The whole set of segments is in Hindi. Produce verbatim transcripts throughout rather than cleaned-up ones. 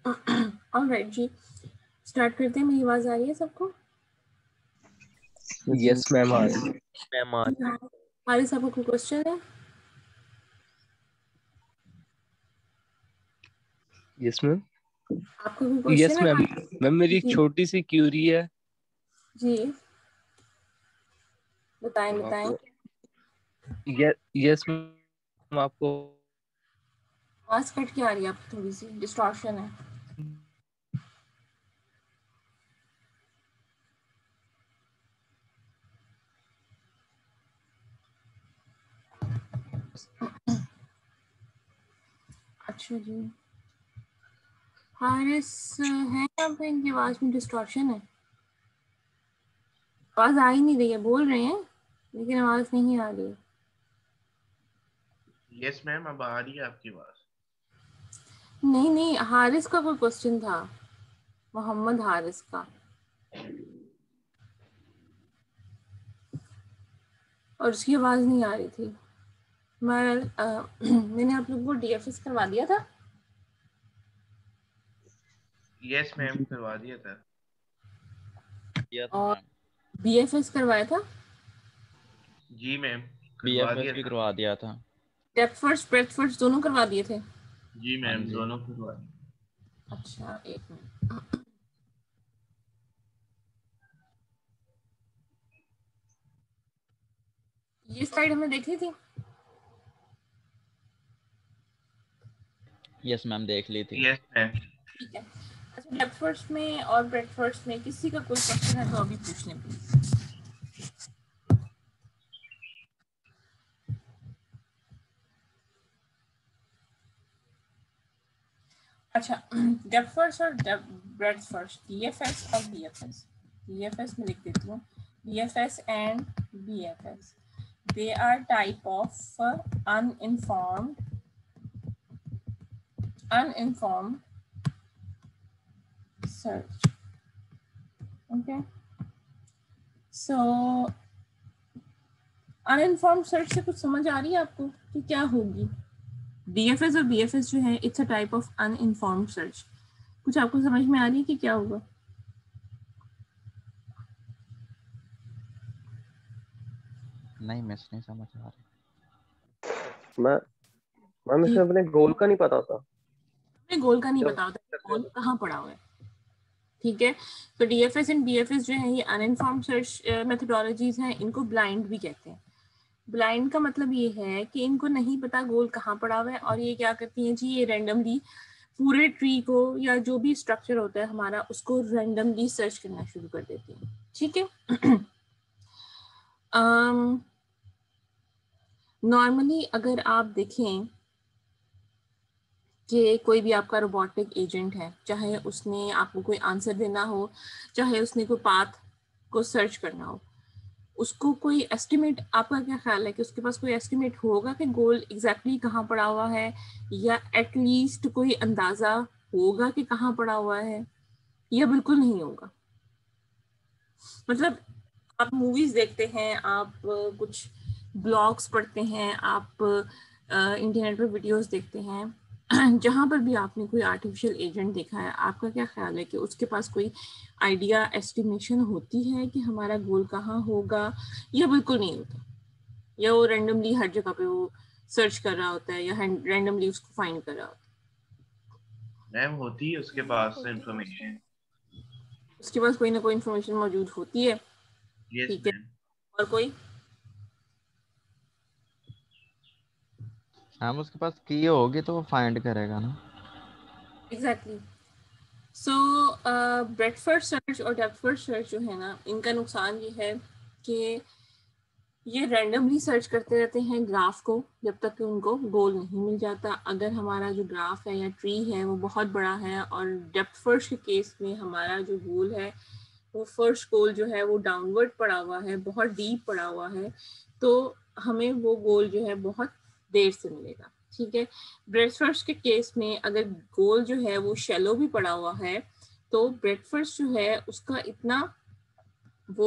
ऑलराइट जी, स्टार्ट करते हैं। मेरी आवाज आ रही है सबको? यस मैम आ रही मैम आ हमारे सबको कोई क्वेश्चन है? यस मैम आपको कोई क्वेश्चन यस है? मैम मैम मेरी एक जी छोटी सी क्यूरी है। जी बताएं बताएं। यस मैम आपको आवाज कट के आ रही है आपकी, थोड़ी सी डिस्टॉर्शन है। अच्छा जी, हारिस है यहाँ पे? इनकी आवाज में डिस्टॉर्शन है, आवाज आ ही नहीं रही है। बोल रहे हैं लेकिन आवाज नहीं आ रही है। यस मैम अब आ रही है आपकी आवाज। नहीं नहीं, हारिस का कोई क्वेश्चन था, मोहम्मद हारिस का, और उसकी आवाज नहीं आ रही थी। मैं अ, मैंने आप लोगों को डीएफएस करवा दिया था। यस मैम करवा दिया था। किया था और मैम। बीएफएस करवाया था। जी मैम करवा बीएफएस दिया भी था। करवा दिया था। डेप्थ फर्स्ट ब्रेथ फर्स्ट दोनों करवा दिए थे। जी हाँ मैम जी दोनों करवा दिए। अच्छा एक मिनट, ये स्लाइड हमने देखी थी। यस मैम देख ली थी। Yes ma'am. ठीक है। अच्छा, डेप्थ फर्स्ट में और ब्रेथ फर्स्ट में किसी का कोई क्वेश्चन है तो अभी पूछ लें प्लीज। अच्छा, डेप्थ फर्स्ट और ब्रेथ फर्स्ट, डीएफएस और बीएफएस। डीएफएस में लिख देती हूँ, DFS and BFS, they are type of uh, uninformed uninformed search. Okay, so uninformed search से कुछ समझ आ रही है आपको कि क्या होगी? डीएफएस और बीएफएस जो है, it's a type of uninformed search. कुछ आपको समझ में आ रही है कि क्या होगा? नहीं मिस नहीं समझ आ रही। मैं मैम इसे अपने गोल का नहीं पता था। हमें गोल का नहीं जब पता होता, गोल कहाँ पड़ा हुआ है। ठीक है, तो डीएफएस एंड बीएफएस जो है ये अनइनफॉर्म्ड सर्च मेथोडोलॉजीज हैं। इनको ब्लाइंड भी कहते हैं। ब्लाइंड का मतलब ये है कि इनको नहीं पता गोल कहाँ पड़ा हुआ है, और ये क्या करती हैं जी, ये रैंडमली पूरे ट्री को या जो भी स्ट्रक्चर होता है हमारा, उसको रैंडमली सर्च करना शुरू कर देती हैं। ठीक है। नॉर्मली um, अगर आप देखें कि कोई भी आपका रोबोटिक एजेंट है, चाहे उसने आपको कोई आंसर देना हो, चाहे उसने कोई पाथ को सर्च करना हो, उसको कोई एस्टिमेट, आपका क्या ख्याल है कि उसके पास कोई एस्टिमेट होगा कि गोल एग्जैक्टली कहाँ पड़ा हुआ है, या एटलीस्ट कोई अंदाजा होगा कि कहाँ पड़ा हुआ है, या बिल्कुल नहीं होगा? मतलब आप मूवीज देखते हैं, आप कुछ ब्लॉग्स पढ़ते हैं, आप इंटरनेट पर वीडियोस देखते हैं, जहाँ पर भी आपने कोई आर्टिफिशियल एजेंट देखा है, आपका क्या ख्याल है कि उसके पास कोई आइडिया, एस्टिमेशन होती है कि हमारा गोल कहाँ होगा, या बिल्कुल नहीं होता, या वो रैंडमली हर जगह पे वो सर्च कर रहा होता है, या रैंडमली उसको फाइंड कर रहा होता मैम होती है उसके पास इंफॉर्मेशन। है? उसके पास कोई ना कोई इन्फॉर्मेशन मौजूद होती है। यस ठीक है, मैम। और कोई? मैम उसके पास की होगी तो वो फाइंड करेगा ना। Exactly. So breadth first search और डेप्थ फर्स्ट सर्च जो है ना, इनका नुकसान ये है कि ये रैंडमली सर्च करते रहते हैं ग्राफ को जब तक कि उनको गोल नहीं मिल जाता। अगर हमारा जो ग्राफ है या ट्री है वो बहुत बड़ा है, और डेप्थ फर्स्ट के केस में हमारा जो गोल है वो फर्स्ट गोल जो है वो डाउनवर्ड पड़ा हुआ है, बहुत डीप पड़ा हुआ है, तो हमें वो गोल जो है बहुत देर से मिलेगा। ठीक है, ब्रेथ फर्स्ट के केस में अगर गोल जो है वो शैलो भी पड़ा हुआ है, तो ब्रेथ फर्स्ट जो है उसका इतना वो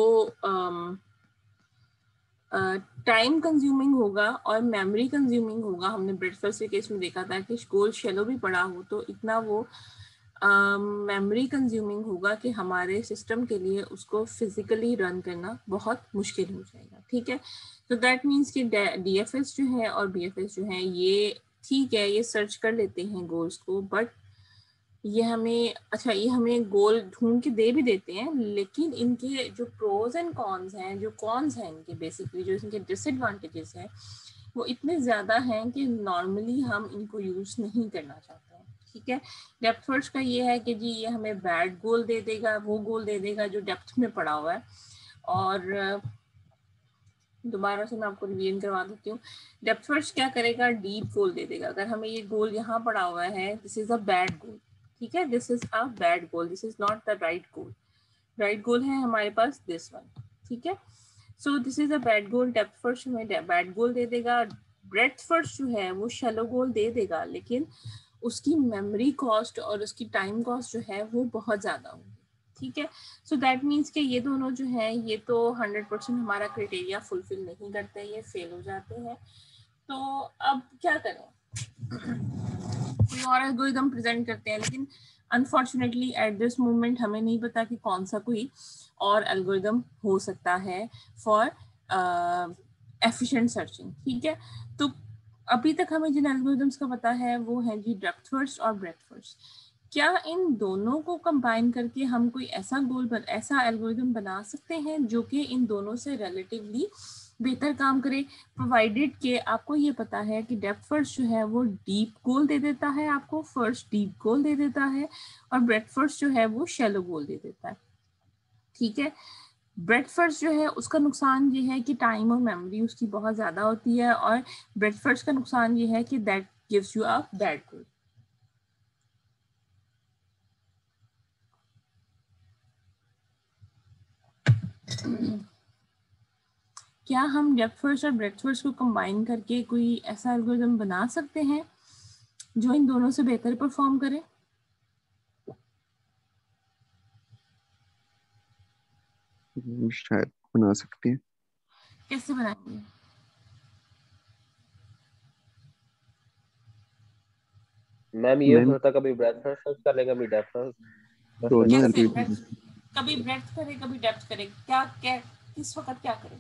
टाइम कंज्यूमिंग होगा और मेमोरी कंज्यूमिंग होगा। हमने ब्रेथ फर्स्ट के केस में देखा था कि गोल शैलो भी पड़ा हो तो इतना वो मेमोरी कंज्यूमिंग होगा कि हमारे सिस्टम के लिए उसको फिजिकली रन करना बहुत मुश्किल हो जाएगा, ठीक है। तो दैट मीन्स कि डीएफएस जो है और बीएफएस जो है ये ठीक है, ये सर्च कर लेते हैं गोल्स को, बट ये हमें अच्छा ये हमें गोल ढूंढ के दे भी देते हैं, लेकिन इनके जो प्रोज एंड कॉन्स हैं, जो कॉन्स हैं इनके, बेसिकली जो इनके डिसएडवांटेजेस हैं वो इतने ज़्यादा हैं कि नॉर्मली हम इनको यूज़ नहीं करना चाहते हैं, ठीक है। डेप्थ फर्स्ट का ये है कि जी ये हमें बैड गोल दे देगा, वो गोल दे देगा जो डेप्थ में पड़ा हुआ है। और दोबारा से मैं आपको रिवीजन करवा देती हूँ। डेप्थ फर्स्ट क्या करेगा, डीप गोल दे देगा। अगर हमें ये गोल यहाँ पड़ा हुआ है, this is a bad goal, ठीक है, this is a bad goal, this is not the right goal. Right goal है हमारे पास दिस वन, ठीक है। So this is a bad goal, depth first हमें बैड गोल दे देगा। ब्रेड्थ फर्स्ट जो है वो शैलो गोल दे देगा, लेकिन उसकी मेमोरी कॉस्ट और उसकी टाइम कॉस्ट जो है वो बहुत ज़्यादा होगी, ठीक है। सो दैट मीन्स कि ये दोनों जो है ये तो हंड्रेड परसेंट हमारा क्राइटेरिया फुलफिल नहीं करते, ये फेल हो जाते हैं। तो अब क्या करें, कोई और एल्गोरिथम प्रेजेंट करते हैं, लेकिन अनफॉर्चुनेटली एट दिस मोमेंट हमें नहीं पता कि कौन सा कोई और एल्गोरिथम हो सकता है फॉर एफिशिएंट सर्चिंग, ठीक है। तो अभी तक हमें जिन एल्गोरिथम्स का पता है वो है जी डेप्थ फर्स्ट और ब्रेड्थ फर्स्ट। क्या इन दोनों को कंबाइन करके हम कोई ऐसा गोल बन ऐसा एल्गोरिथम बना सकते हैं जो कि इन दोनों से रिलेटिवली बेहतर काम करे, प्रोवाइडेड कि आपको ये पता है कि डेप्थ फर्स्ट जो है वो डीप गोल दे देता है, आपको फर्स्ट डीप गोल दे देता है, और ब्रेड्थ फर्स्ट जो है वो शैलो गोल दे देता है, ठीक है। ब्रेड्थ फर्स्ट जो है उसका नुकसान ये है कि टाइम और मेमोरी उसकी बहुत ज़्यादा होती है, और ब्रेड्थ फर्स्ट का नुकसान ये है कि that gives you a bad goal. क्या हम डेप्थ फर्स्ट और ब्रेड्थ फर्स्ट को कंबाइन करके कोई ऐसा एल्गोरिथम बना सकते हैं जो इन दोनों से बेहतर परफॉर्म करे? शायद बना सकते हैं। कैसे बनाएंगे? मैम ये मैम होता कभी ब्रेथ फर्स्ट सर्च कर लेगा, कभी डेप्थ फर्स्ट। दोनों कैसे? एल्गोरिथम breadth- कभी ब्रेड्थ करे कभी डेप्थ करे, क्या क्या किस वक्त क्या करे?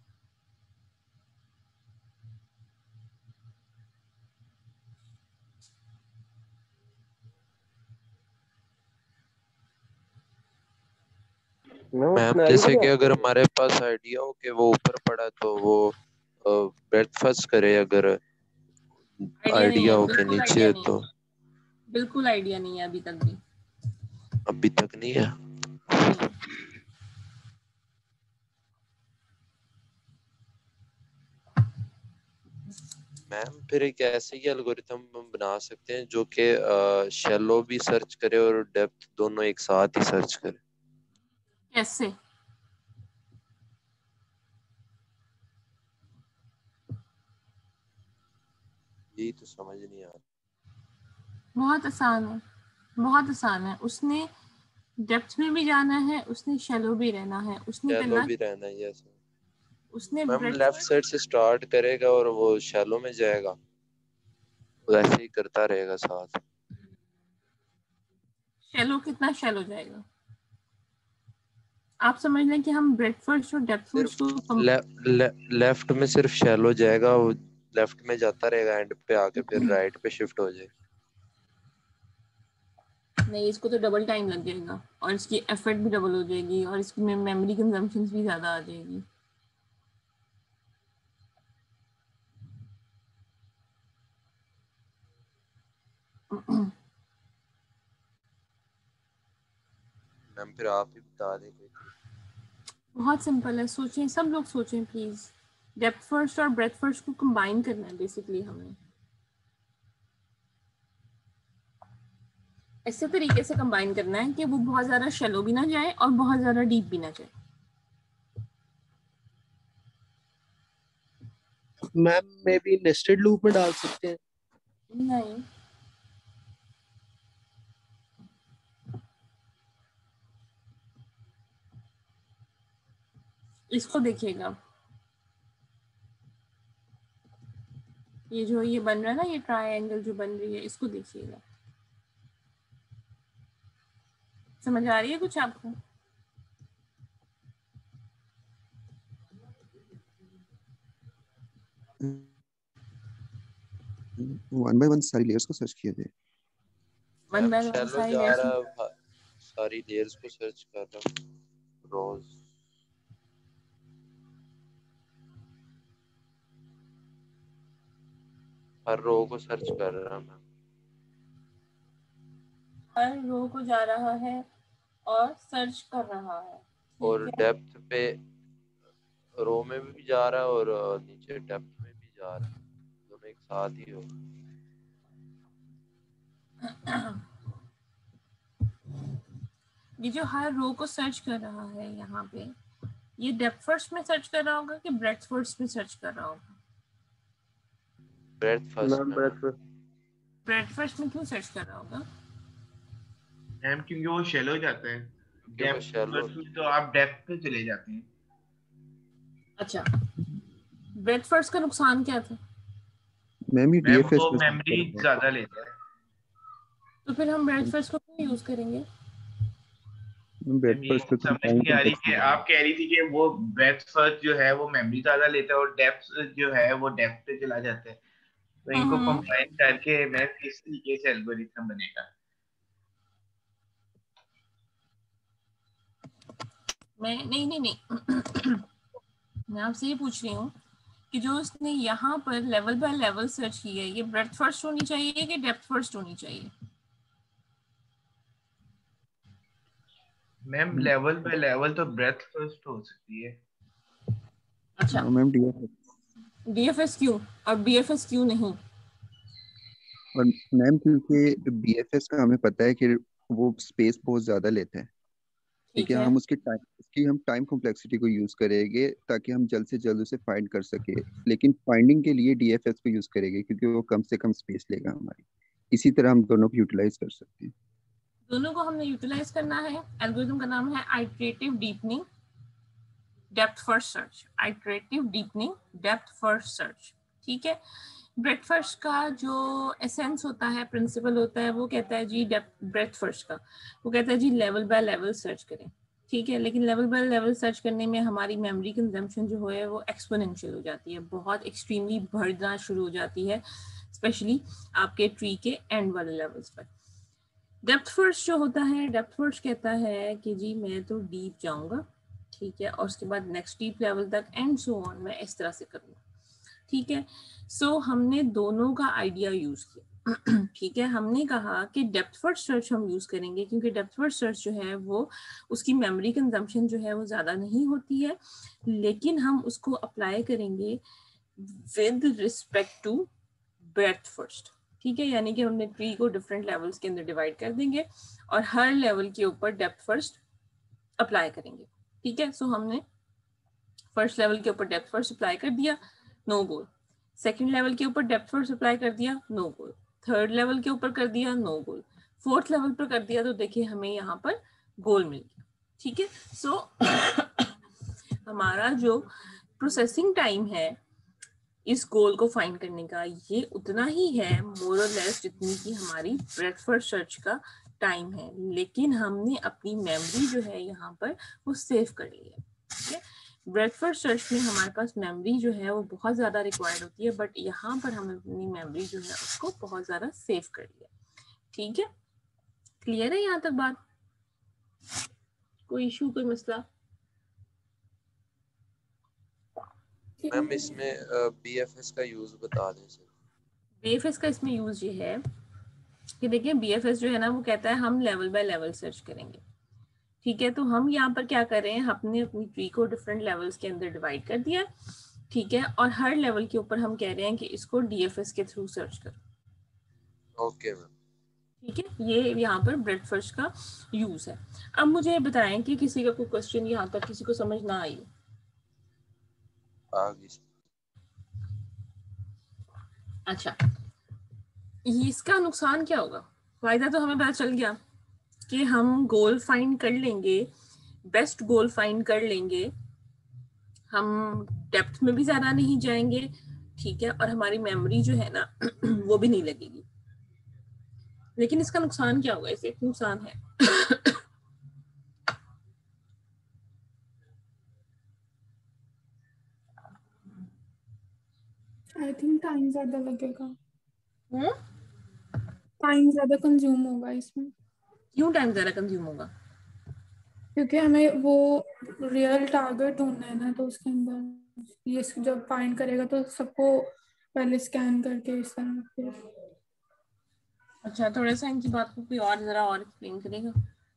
मैम जैसे कि अगर हमारे पास आइडिया हो कि वो ऊपर पड़ा तो वो ब्रेथ फर्स्ट करे, अगर आइडिया नहीं आइडिया है, हो के बिल्कुल नीचे आइडिया है नहीं तो। है, बिल्कुल आइडिया नहीं है अभी तक भी अभी तक नहीं है नहीं। मैम। फिर एक ऐसे ही एल्गोरिथम हम बना सकते हैं जो कि शैलो भी सर्च करे और डेप्थ दोनों एक साथ ही सर्च करे। कैसे? यही तो समझ नहीं आ रहा। बहुत आसान है, बहुत आसान है। उसने डेप्थ में भी जाना है, उसने शैलो भी रहना है, उसने शैलो करना भी रहना है, यस उसने ma'am. Breadth left side first से स्टार्ट करेगा और वो शैलो में जाएगा, वैसे ही करता रहेगा साथ। शैलो कितना शैलो जाएगा? आप समझ लें कि हम ब्रेड्थ फर्स्ट और डेप्थ सिर्फ फर्स्ट को कम... ले, ले, लेफ्ट में सिर्फ शैलो जाएगा, वो लेफ्ट में जाता रहेगा, एंड पे आके फिर राइट पे शिफ्ट हो जाए। नहीं, इसको तो डबल टाइम लग जाएगा और इसकी एफर्ट भी डबल हो जाएगी और इसकी मेमोरी कंजम्पशन भी ज़्यादा आ जाएगी। मैम फिर आप ही बता दें कोई। बहुत सिंपल है, सोचें, सब लोग सोचें प्लीज़। डेप्थ फर्स्ट और ब्रेथ फर्स्ट को कंबाइन करना है बेसिकली हमें। ऐसे तरीके से कंबाइन करना है कि वो बहुत ज़्यादा शैलो भी ना जाए और बहुत ज़्यादा डीप भी ना जाए। Ma'am maybe nested loop में डाल सकते हैं। नहीं, इसको देखिएगा, ये जो ये बन रहा है ना, ये ट्रायंगल जो बन रही है, इसको देखिएगा। समझ आ रही है कुछ आपको? वन बाय वन सारी लेयर्स को सर्च किया जाए। वन बाय वन शैलो सारी जा लेयर्स। रहा है, सारी लेयर्स को सर्च कर रहा हूं। रोज हर रो को सर्च कर रहा हूं मैं। हर रो को जा रहा है और सर्च कर रहा है। और ठीक है। डेप्थ पे रो में भी जा रहा है और नीचे डेप्थ में भी जा रहा है, दोनों एक साथ ही हो। ये जो हर रो को सर्च कर रहा है यहाँ पे, ये डेप्थ फर्स्ट में सर्च कर रहा होगा कि ब्रेड्थ फर्स्ट में सर्च कर रहा होगा? ब्रेड्थ फर्स्ट मैम में। Breadth first. ब्रेड्थ फर्स्ट में क्यों सर्च कर रहा होगा? मैम क्योंकि वो शेलो जाता है। क्योंकि वो डेप्थ शैलो फर्स्ट में तो आप डेप्थ पे चले जाते हैं। अच्छा, ब्रेड्थ फर्स्ट का नुकसान क्या था? मैम ये मैम डीएफएस वो पे मेमोरी ज्यादा लेता है। तो फिर हम ब्रेड्थ फर्स्ट को क्यों यूज करेंगे? ब्रेड मैम ये फर्स्ट पे समझ टाइम नहीं आ रही कि कॉम्प्लेक्सिटी आप कह रही थी कि वो ब्रेथ फर्स्ट जो है वो मेमोरी ज्यादा लेता है और डेप्थ जो है वो डेप्थ पे चला जाता है। तो इनको हम्म कंबाइन करके मैम किस तरीके से एल्गोरिथम बनेगा? मैं नहीं नहीं नहीं मैं आपसे ये पूछ रही हूँ कि जो उसने यहाँ पर लेवल बाय लेवल सर्च की है, ये ब्रेड्थ फर्स्ट होनी चाहिए कि डेप्थ फर्स्ट होनी चाहिए? मैम लेवल बाय लेवल तो ब्रेथ फर्स्ट हो सकती है। अच्छा, मैम डीएफएस डीएफएस क्यों और बीएफएस क्यों नहीं? और मैम क्योंकि बीएफएस का हमें पता है कि वो स्पेस बहुत ज्यादा लेता है। ठीक ठीक है, है। हम उसकी टाइम उसकी हम टाइम कॉम्प्लेक्सिटी को यूज करेंगे ताकि हम जल्द से जल्द उसे फाइंड कर सके, लेकिन फाइंडिंग के लिए डीएफएस को यूज करेंगे क्योंकि वो कम से कम स्पेस लेगा हमारी। इसी तरह हम दोनों को यूटिलाइज कर सकते हैं। दोनों को हमने यूटिलाइज करना है। एल्गोरिथम का नाम है iterative deepening depth first search. Iterative deepening depth first search. ठीक है। ब्रेथ फर्स्ट का जो एसेंस होता है, प्रिंसिपल होता है, वो कहता है जी डेप्थ ब्रेथ फर्स्ट का वो कहता है जी लेवल बाय लेवल सर्च करें। ठीक है, लेकिन लेवल बाय लेवल सर्च करने में हमारी मेमोरी कंजम्पशन जो है वो एक्सपोनेंशियल हो जाती है, बहुत एक्सट्रीमली बढ़ना शुरू हो जाती है, स्पेशली आपके ट्री के एंड वाले लेवल्स पर। डेप्थ फर्स्ट जो होता है, डेप्थ फर्स्ट कहता है कि जी मैं तो डीप जाऊंगा, ठीक है, और उसके बाद नेक्स्ट डीप लेवल तक एंड सो ऑन मैं इस तरह से करूंगा। ठीक है, सो so, हमने दोनों का आइडिया यूज किया। ठीक है, हमने कहा कि डेप्थ फर्स्ट सर्च हम यूज करेंगे क्योंकि डेप्थ फर्स्ट सर्च जो है वो उसकी मेमोरी कंजम्पशन जो है वो ज्यादा नहीं होती है, लेकिन हम उसको अप्लाई करेंगे with respect to breadth first. ठीक है, यानी कि हमने ट्री को डिफरेंट लेवल्स के अंदर डिवाइड कर देंगे और हर लेवल के ऊपर डेप्थ फर्स्ट अप्लाई करेंगे। ठीक है, सो so हमने फर्स्ट लेवल के ऊपर डेप्थ फर्स्ट अप्लाई कर दिया, नो गोल। सेकंड लेवल के ऊपर डेप्थ फर्स्ट अप्लाई कर दिया, नो गोल। थर्ड लेवल के ऊपर कर दिया, नो गोल। फोर्थ लेवल पर कर दिया तो देखिए हमें यहाँ पर गोल मिल गया। ठीक है, सो so, हमारा जो प्रोसेसिंग टाइम है इस गोल को फाइंड करने का ये उतना ही है मोर और लेस जितनी की हमारी ब्रेथ फर्स्ट सर्च का टाइम है, लेकिन हमने अपनी मेमोरी जो है यहाँ पर वो सेव कर ली है। ठीक है, ब्रेथ फर्स्ट सर्च में हमारे पास मेमोरी जो है वो बहुत ज्यादा रिक्वायर्ड होती है, बट यहाँ पर हम अपनी मेमोरी जो है उसको बहुत ज्यादा सेव कर लिया। ठीक है, क्लियर है यहाँ तक बात? कोई इशू, कोई मसला? मैम इसमें बीएफएस का यूज बता दें सर। बीएफएस का इसमें यूज ये है कि देखिए बीएफएस जो है ना वो कहता है हम लेवल बाय लेवल सर्च करेंगे। ठीक है, तो हम यहाँ पर क्या कर रहे हैं, हमने अपनी ट्री को डिफरेंट लेवल्स के अंदर डिवाइड कर दिया। ठीक है, और हर लेवल के ऊपर हम कह रहे हैं कि इसको डीएफएस के थ्रू सर्च करो। Okay ma'am. ठीक है, ये यहाँ पर ब्रेथ फर्स्ट का यूज है। अब मुझे बताएं कि किसी का कोई क्वेश्चन यहाँ तक किसी को समझ ना आई? आगे। अच्छा, इसका नुकसान क्या होगा? फायदा तो हमें पता चल गया कि हम गोल फाइंड कर लेंगे, बेस्ट गोल फाइंड कर लेंगे, हम डेप्थ में भी ज्यादा नहीं जाएंगे। ठीक है, और हमारी मेमोरी जो है ना वो भी नहीं लगेगी। लेकिन इसका नुकसान क्या होगा? इससे एक नुकसान है थिंक टाइम ज्यादा लगेगा, हम्म टाइम ज्यादा कंज्यूम होगा इसमें, क्यों टाइम ज्यादा कंज्यूम होगा? क्योंकि हमें वो रियल टारगेट ढूंढना है ना, तो उसके अंदर ये जब फाइंड करेगा तो सबको पहले स्कैन करके इस तरह फिर। अच्छा, थोड़ा सा इनकी बात को कोई और जरा और एक्सप्लेन करेगा?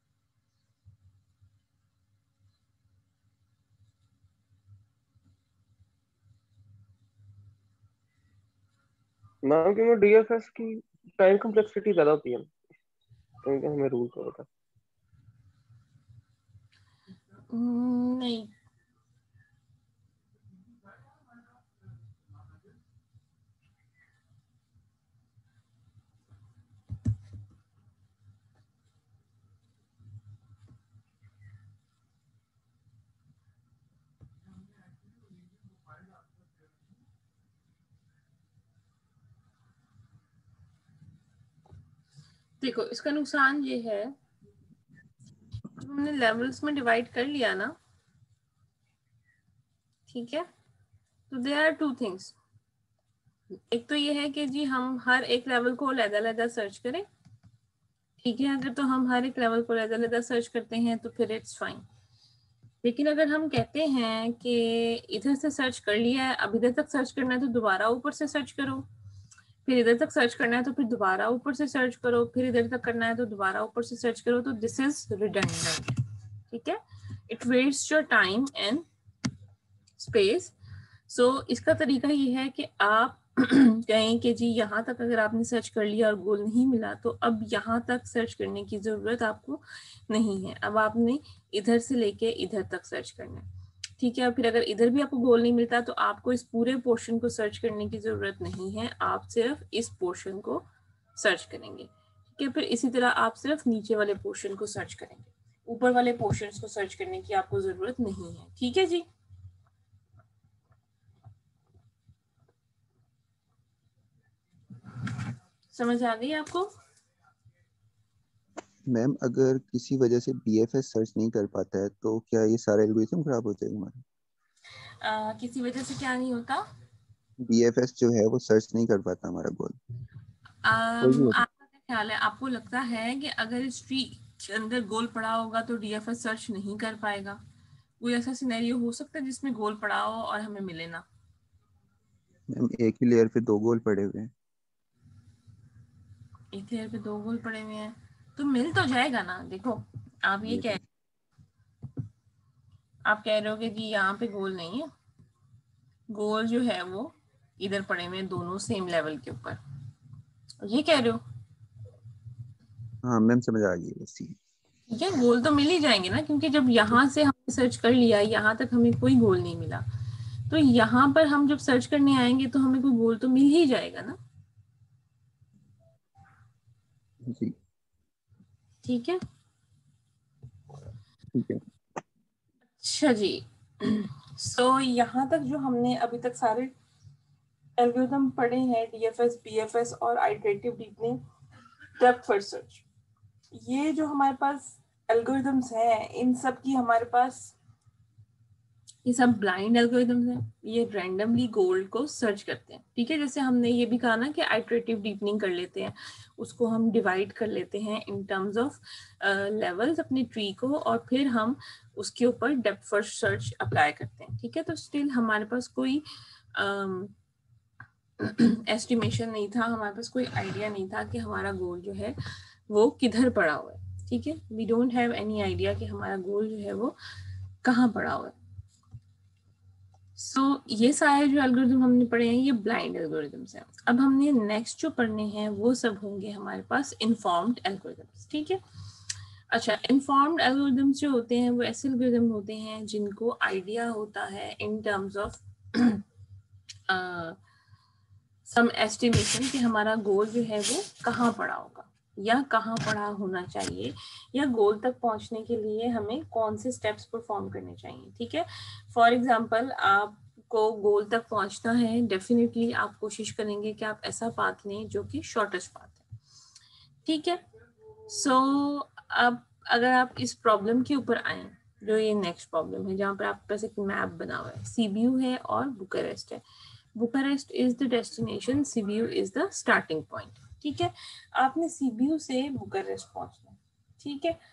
मैम क्योंकि डीएफएस की टाइम कॉम्प्लेक्सिटी ज्यादा होती है, क्योंकि हमें रूल का होता है। हम्म, नहीं, देखो इसका नुकसान ये है, हमने लेवल्स में डिवाइड कर लिया ना, ठीक है, तो देयर आर टू थिंग्स। एक तो ये है कि जी हम हर एक लेवल को अलग-अलग सर्च करें, ठीक है, अगर तो हम हर एक लेवल को अलग-अलग सर्च करते हैं तो फिर इट्स फाइन। लेकिन अगर हम कहते हैं कि इधर से सर्च कर लिया है, अब इधर तक सर्च करना है तो दोबारा ऊपर से सर्च करो, फिर इधर तक सर्च करना है तो फिर दोबारा ऊपर से सर्च करो, फिर इधर तक करना है तो दोबारा ऊपर से सर्च करो, तो दिस इज रिडंडेंट, ठीक है, it wastes your time and space. So इसका तरीका ये है कि आप कहें कि जी यहाँ तक अगर आपने सर्च कर लिया और गोल नहीं मिला तो अब यहाँ तक सर्च करने की जरूरत आपको नहीं है, अब आपने इधर से लेके इधर तक सर्च करना है, ठीक है। फिर अगर इधर भी आपको गोल नहीं मिलता तो आपको इस पूरे पोर्शन को सर्च करने की जरूरत नहीं है, आप सिर्फ इस पोर्शन को सर्च करेंगे, ठीक है। फिर इसी तरह आप सिर्फ नीचे वाले पोर्शन को सर्च करेंगे, ऊपर वाले पोर्शन को सर्च करने की आपको जरूरत नहीं है, ठीक है जी। समझ आ गई आपको? मैम अगर किसी वजह से डीएफएस सर्च नहीं कर पाता है तो क्या ये सारा एल्गोरिथम खराब हो जाएगा हमारा? आ, किसी वजह से क्या नहीं होता? डीएफएस जो है वो सर्च नहीं कर पाता हमारा गोल। आपका क्या ख्याल है, आपको लगता है कि अगर इस ट्री के अंदर गोल पड़ा होगा तो डीएफएस सर्च नहीं कर पाएगा? कोई ऐसा सिनेरियो हो सकता है जिसमें गोल पड़ा हो और हमें मिले ना? मैम एक ही लेयर पे दो गोल पड़े हुए हैं। एक लेयर पे दो गोल पड़े हुए हैं तो मिल तो जाएगा ना। देखो आप ये कह आप कह रहे हो कि जी यहाँ पे गोल नहीं है, गोल जो है वो इधर पड़े हुए हैं दोनों सेम लेवल के ऊपर, ये कह रहे हो? हाँ मैम समझ आ गई वैसी। ठीक है, गोल तो मिल ही जाएंगे ना, क्योंकि जब यहाँ से हमने सर्च कर लिया यहाँ तक हमें कोई गोल नहीं मिला, तो यहाँ पर हम जब सर्च करने आएंगे तो हमें कोई गोल तो मिल ही जाएगा ना। जी ठीक है, ठीक है। अच्छा जी। सो so, यहाँ तक जो हमने अभी तक सारे एल्गोरिथम पढ़े हैं, डीएफएस, बीएफएस और iterative deepening, depth first search, ये जो हमारे पास एल्गोरिथम्स हैं इन सब की हमारे पास ये सब ब्लाइंड एल्गोरिथम्स हैं, ये रैंडमली गोल को सर्च करते हैं, ठीक है। जैसे हमने ये भी कहा ना कि आइटरेटिव डीपनिंग कर लेते हैं, उसको हम डिवाइड कर लेते हैं इन टर्म्स ऑफ लेवल्स अपनी ट्री को, और फिर हम उसके ऊपर डेप्थ फर्स्ट सर्च अप्लाई करते हैं, ठीक है। तो स्टिल हमारे पास कोई एस्टिमेशन uh, नहीं था, हमारे पास कोई आइडिया नहीं था कि हमारा गोल जो है वो किधर पड़ा हुआ है, ठीक है। We don't have any idea कि हमारा गोल जो है वो कहाँ पड़ा हुआ है। सो so, ये सारे जो एल्गोरिथम हमने पढ़े हैं ये ब्लाइंड एल्गोरिथम्स हैं। अब हमने नेक्स्ट जो पढ़ने हैं वो सब होंगे हमारे पास इन्फॉर्म्ड एल्गोरिथम्स, ठीक है। अच्छा, इन्फॉर्म्ड एल्गोरिथम्स जो होते हैं वो ऐसे एल्गोरिथम होते हैं जिनको आइडिया होता है in terms of some estimation कि हमारा गोल जो है वो कहाँ पड़ा होगा या कहाँ पड़ा होना चाहिए, या गोल तक पहुंचने के लिए हमें कौन से स्टेप्स परफॉर्म करने चाहिए, ठीक है। फॉर एग्जांपल आपको गोल तक पहुंचना है, डेफिनेटली आप कोशिश करेंगे कि आप ऐसा पाथ लें जो कि शॉर्टेस्ट पाथ है, ठीक है। सो so, अब अगर आप इस प्रॉब्लम के ऊपर आए, जो ये नेक्स्ट प्रॉब्लम है जहाँ पर आपके पास एक मैप बना हुआ है, सीबीयू है और बुकारेस्ट है, Bucharest is the destination, Sibiu is the starting point. ठीक है, आपने सीबीयू से बुकारेस्ट पहुंचना। ठीक है,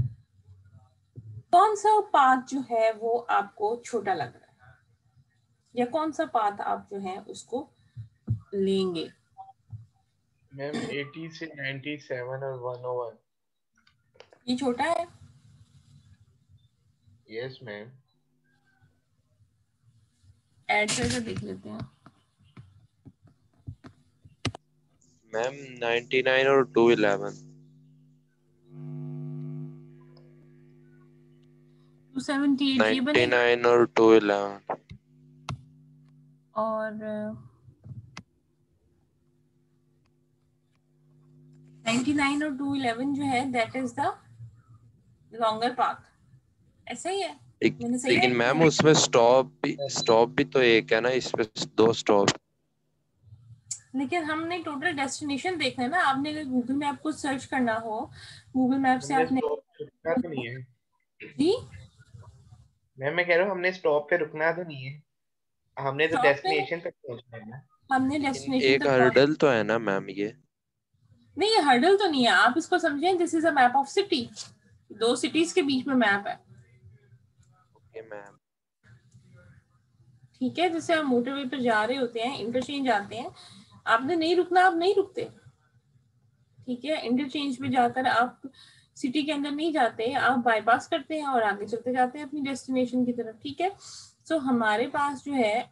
कौन सा पाथ जो है वो आपको छोटा लग रहा है, या कौन सा पाथ आप जो है उसको लेंगे? मैम अस्सी से सत्तानवे और एक सौ एक। ये छोटा है। Yes ma'am. ऐड करके देख लेते हैं। मैम निन्यानवे और दो सौ ग्यारह। टू सेवेंटी एट ये बनेगा, निन्यानवे और दो सौ ग्यारह। और निन्यानवे और टू इलेवन जो है that is the longer path. ऐसा ही है, एक, मैंने सही लेकिन है? मैम उसमें स्टॉप भी स्टॉप भी तो एक है ना, इसमें दो स्टॉप। लेकिन हमने टोटल डेस्टिनेशन देखना है ना। आपने अगर गूगल मैप को सर्च करना हो, गूगल मैप से हमने आपने स्टॉप पे रुकना तो नहीं है जी मैम, मैं कह रहा हूँ हमने स्टॉप पे रुकना तो नहीं है, हमने तो stop पे डेस्टिनेशन तक पहुंचना है ना। हमने डेस्टिनेशन एक तक पहुंच, हर्डल तो है ना मैम ये? नहीं ये हर्डल तो नहीं है, आप इसको समझें this is a map of city, दो सिटीज के बीच में मैप है। Okay ma'am. ठीक है, जैसे हम मोटरवे पर जा रहे होते हैं, इंटरचेंज आते हैं, आपने नहीं रुकना, आप नहीं रुकते। ठीक है, इंटरचेंज पे जाकर आप सिटी के अंदर नहीं जाते, आप बाईपास करते हैं और आगे चलते जाते हैं अपनी डेस्टिनेशन की तरफ। ठीक है, सो so, हमारे पास जो है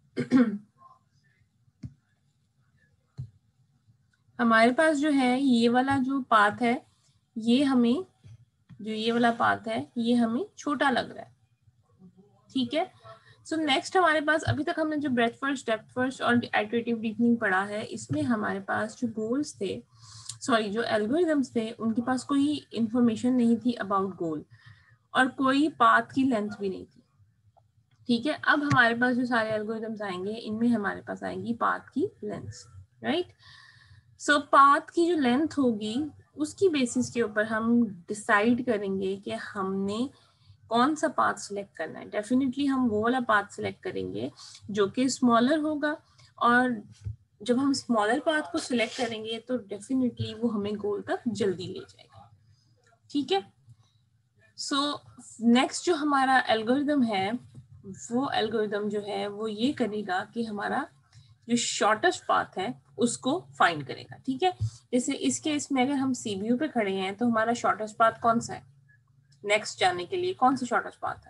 हमारे पास जो है ये वाला जो पाथ है, ये हमें जो ये वाला पाथ है ये हमें छोटा लग रहा है। ठीक है, सो so, नेक्स्ट हमारे पास अभी तक हमने जो ब्रेथ फर्स्ट, डेप्थ फर्स्ट और इटरेटिव डीपनिंग पढ़ा है, इसमें हमारे पास जो गोल्स थे, सॉरी जो एल्गोरिदम्स थे, उनके पास कोई इंफॉर्मेशन नहीं थी अबाउट गोल, और कोई पाथ की लेंथ भी नहीं थी। ठीक है, अब हमारे पास जो सारे एल्गोरिदम्स आएंगे, इनमें हमारे पास आएंगी पाथ की लेंथ। राइट, सो पाथ की जो लेंथ होगी उसकी बेसिस के ऊपर हम डिसाइड करेंगे कि हमने कौन सा पाथ सिलेक्ट करना है। डेफिनेटली हम वो वाला पाथ सिलेक्ट करेंगे जो कि स्मॉलर होगा, और जब हम स्मॉलर पाथ को सिलेक्ट करेंगे तो डेफिनेटली वो हमें गोल तक जल्दी ले जाएगा। ठीक है, सो नेक्स्ट जो हमारा एल्गोरिदम है, वो एल्गोरिदम जो है वो ये करेगा कि हमारा जो शॉर्टेस्ट पाथ है उसको फाइंड करेगा। ठीक है, जैसे इस केस में अगर हम सीबीयू पे खड़े हैं तो हमारा शॉर्टेस्ट पाथ कौन सा है नेक्स्ट जाने के लिए, कौन सा शॉर्टेस्ट पाथ है?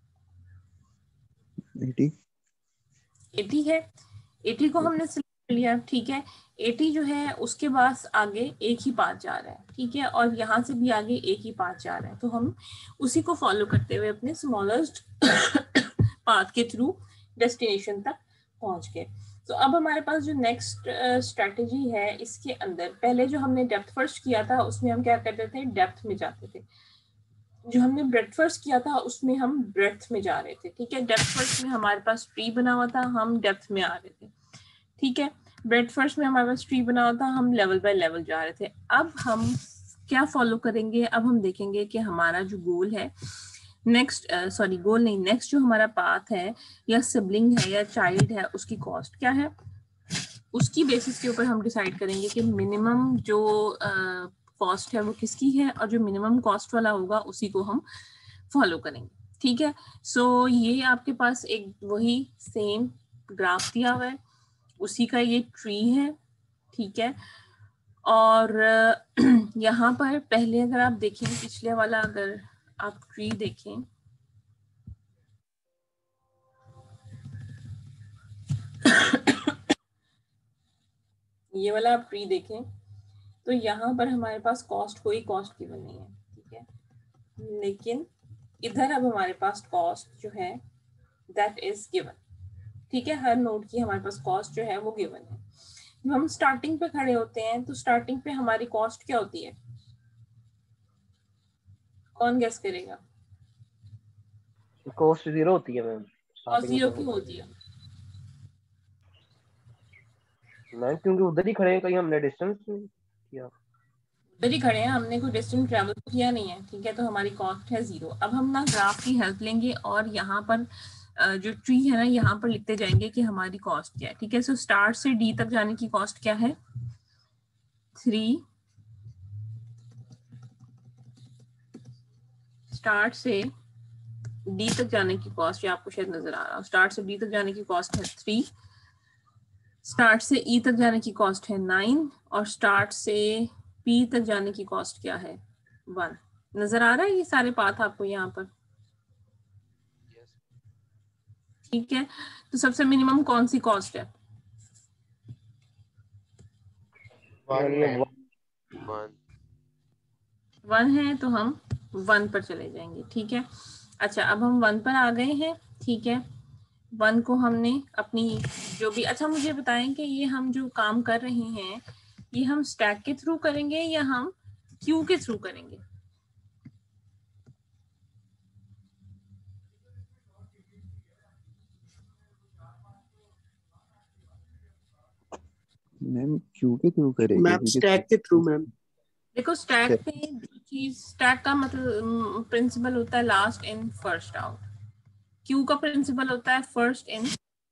अस्सी अस्सी है, अस्सी को हमने सिलेक्ट कर लिया। ठीक है, अस्सी जो है उसके बाद आगे एक ही पाथ जा रहा है। ठीक है, और यहाँ से भी आगे एक ही पाथ जा रहा है, तो हम उसी को फॉलो करते हुए अपने स्मॉलेस्ट पाथ के थ्रू डेस्टिनेशन तक पहुंच गए। तो अब हमारे पास जो नेक्स्ट स्ट्रेटेजी है, इसके अंदर पहले जो हमने डेप्थ फर्स्ट किया था उसमें हम क्या करते थे, डेप्थ में जाते थे। जो हमने ब्रेथ फर्स्ट किया था उसमें हम ब्रेथ में जा रहे थे। ठीक है, डेप्थ फर्स्ट में हमारे पास ट्री बना हुआ था, हम डेप्थ में आ रहे थे। ठीक है, ब्रेथ फर्स्ट में हमारे पास ट्री बना हुआ था, हम लेवल बाय लेवल जा रहे थे। अब हम क्या फॉलो करेंगे, अब हम देखेंगे कि हमारा जो गोल है नेक्स्ट, सॉरी गोल नहीं, नेक्स्ट जो हमारा पाथ है या सिबलिंग है या चाइल्ड है, उसकी कॉस्ट क्या है, उसकी बेसिस के ऊपर हम डिसाइड करेंगे कि मिनिमम जो कॉस्ट uh, है वो किसकी है, और जो मिनिमम कॉस्ट वाला होगा उसी को हम फॉलो करेंगे। ठीक है, सो so, ये आपके पास एक वही सेम ग्राफ दिया हुआ है, उसी का ये ट्री है। ठीक है, और यहाँ पर पहले अगर आप देखें पिछले वाला, अगर आप ट्री देखें ये वाला आप ट्री देखें तो यहाँ पर हमारे पास कॉस्ट, कोई कॉस्ट गिवन नहीं है। ठीक है, लेकिन इधर अब हमारे पास कॉस्ट जो है दैट इज गिवन। ठीक है, हर नोड की हमारे पास कॉस्ट जो है वो गिवन है। जब हम स्टार्टिंग पे खड़े होते हैं तो स्टार्टिंग पे हमारी कॉस्ट क्या होती है, कौन गेस करेगा? कॉस्ट जीरो होती है मैम। और जीरो क्यों होती है मैम? क्योंकि उधर ही खड़े हैं, कहीं हमने डिस्टेंस किया, उधर ही खड़े हैं, हमने कोई डिस्टेंस ट्रैवल किया नहीं है। ठीक है, तो हमारी कॉस्ट है जीरो। अब हम ना ग्राफ की हेल्प लेंगे और यहाँ पर जो ट्री है ना यहाँ पर लिखते जाएंगे कि हमारी कॉस्ट क्या है, ठीक है। सो स्टार्ट से डी तक जाने की कॉस्ट क्या है, थ्री। स्टार्ट से डी तक जाने की कॉस्ट, ये आपको शायद नजर आ रहा है, स्टार्ट से डी तक जाने की कॉस्ट है थ्री, स्टार्ट से ई तक जाने की कॉस्ट है नाइन, और स्टार्ट से पी तक जाने की कॉस्ट क्या है, वन। नजर आ रहा है ये सारे पाथ आपको यहाँ पर, ठीक है। तो सबसे मिनिमम कौन सी कॉस्ट है, वन वन है, तो हम वन पर चले जाएंगे, ठीक है। अच्छा अब हम वन पर आ गए हैं, ठीक है। वन को हमने अपनी जो भी, अच्छा मुझे बताएं कि ये हम जो काम कर रहे हैं ये हम स्टैक के थ्रू करेंगे या हम क्यू के थ्रू करेंगे, मैम क्यू के थ्रू करेंगे? मैम स्टैक के थ्रू मैम। देखो स्टैक पे चीज, स्टैक का मतलब प्रिंसिपल होता है last in first out, queue का प्रिंसिपल होता है फर्स्ट इन।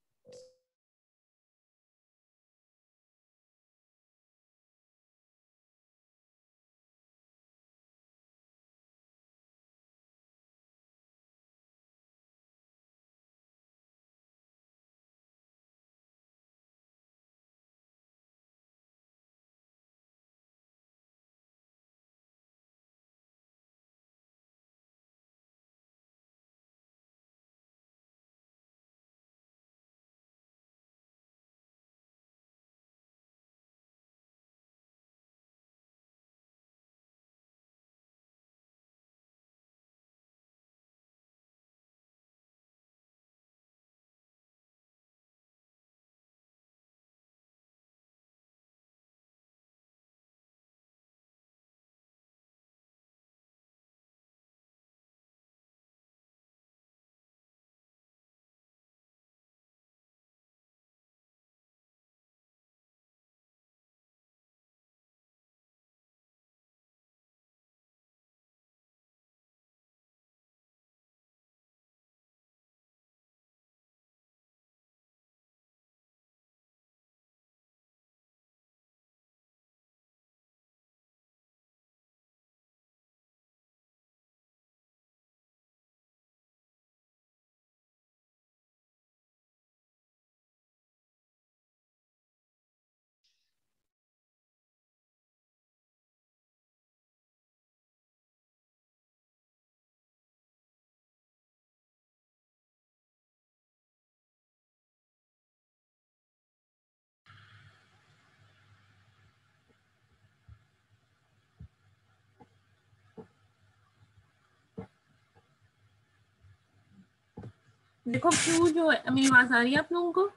देखो क्यू जो है, मेरी आवाज आ रही है आप लोगों को?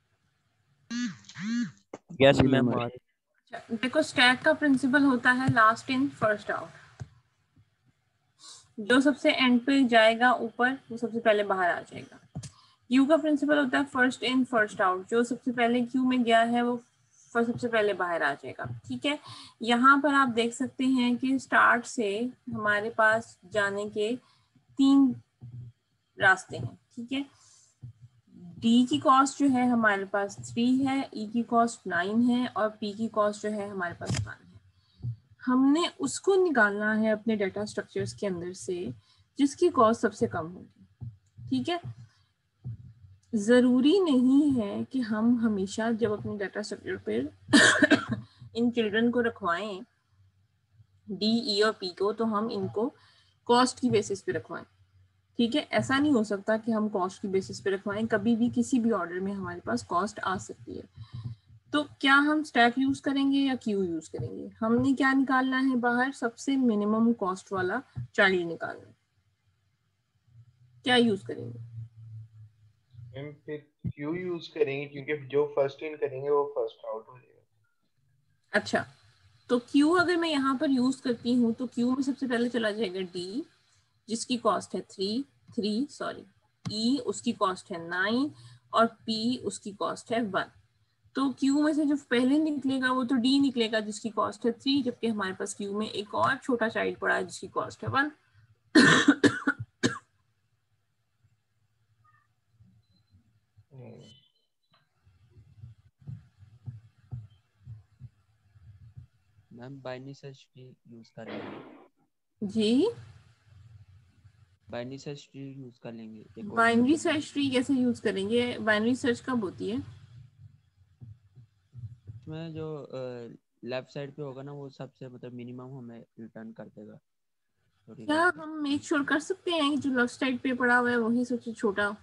Yes ma'am. देखो स्टैक का प्रिंसिपल होता है लास्ट इन फर्स्ट आउट, जो सबसे एंड पे जाएगा ऊपर वो सबसे पहले बाहर आ जाएगा। क्यू का प्रिंसिपल होता है फर्स्ट इन फर्स्ट आउट, जो सबसे पहले क्यू में गया है वो सबसे पहले बाहर आ जाएगा, ठीक है। यहाँ पर आप देख सकते हैं कि स्टार्ट से हमारे पास जाने के तीन रास्ते हैं, ठीक है। डी की कॉस्ट जो है हमारे पास थ्री है, ई की कॉस्ट नाइन है, और पी की कॉस्ट जो है हमारे पास वन है। हमने उसको निकालना है अपने डाटा स्ट्रक्चर्स के अंदर से जिसकी कॉस्ट सबसे कम होगी, ठीक है। जरूरी नहीं है कि हम हमेशा जब अपने डाटा स्ट्रक्चर पर इन चिल्ड्रन को रखवाएं डी, ई और पी को, तो हम इनको कॉस्ट की बेसिस पे रखवाएं, ठीक है। ऐसा नहीं हो सकता कि हम कॉस्ट की बेसिस पे रखवाएं, कभी भी किसी भी ऑर्डर में हमारे पास कॉस्ट आ सकती है। तो क्या हम स्टैक यूज करेंगे या क्यू यूज करेंगे? हमने क्या निकालना है बाहर, सबसे मिनिमम कॉस्ट वाला चाइल्ड निकालना है। क्या यूज करेंगे? हम फिर क्यू यूज करेंगे क्योंकि जो फर्स्ट इन करेंगे वो फर्स्ट आउट हो जाएगा। अच्छा, तो क्यू अगर मैं यहाँ पर यूज करती हूँ तो क्यू में सबसे पहले चला जाएगा डी, जिसकी कॉस्ट है थ्री थ्री सॉरी ई उसकी कॉस्ट है नाइन, और पी उसकी कॉस्ट है वन। तो क्यू में से जो पहले निकलेगा वो तो डी निकलेगा जिसकी कॉस्ट है थ्री, जबकि हमारे पास क्यू में एक और छोटा चाइल्ड पड़ा है जिसकी कॉस्ट है one. Ma'am binary search tree use कर लेंगे। जी बाइनरी सर्च ट्री यूज कर लेंगे एक और। बाइनरी सर्च ट्री कैसे यूज करेंगे? बाइनरी सर्च कब होती है? उसमें जो लेफ्ट साइड पे होगा ना वो सबसे मतलब मिनिमम हमें रिटर्न कर देगा। क्या हम मेक श्योर कर सकते हैं कि जो लेफ्ट साइड पे पड़ा हुआ है वही सबसे छोटा?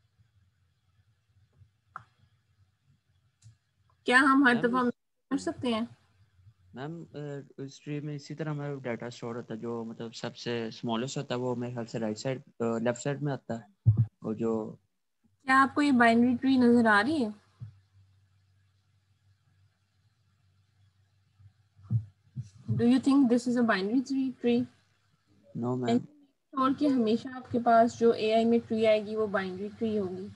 क्या हम हर दफा कर सकते हैं? मैम इस ट्री में इसी तरह हमारा डाटा स्टोर होता है, जो मतलब सबसे स्मॉलेस्ट होता है वो मेरे ख्याल से राइट साइड लेफ्ट साइड में आता है। और जो क्या आपको ये बाइनरी ट्री नजर आ रही है? Do you think this is a binary tree tree? No ma'am. और कि हमेशा आपके पास जो एआई में ट्री आएगी वो बाइनरी ट्री होगी।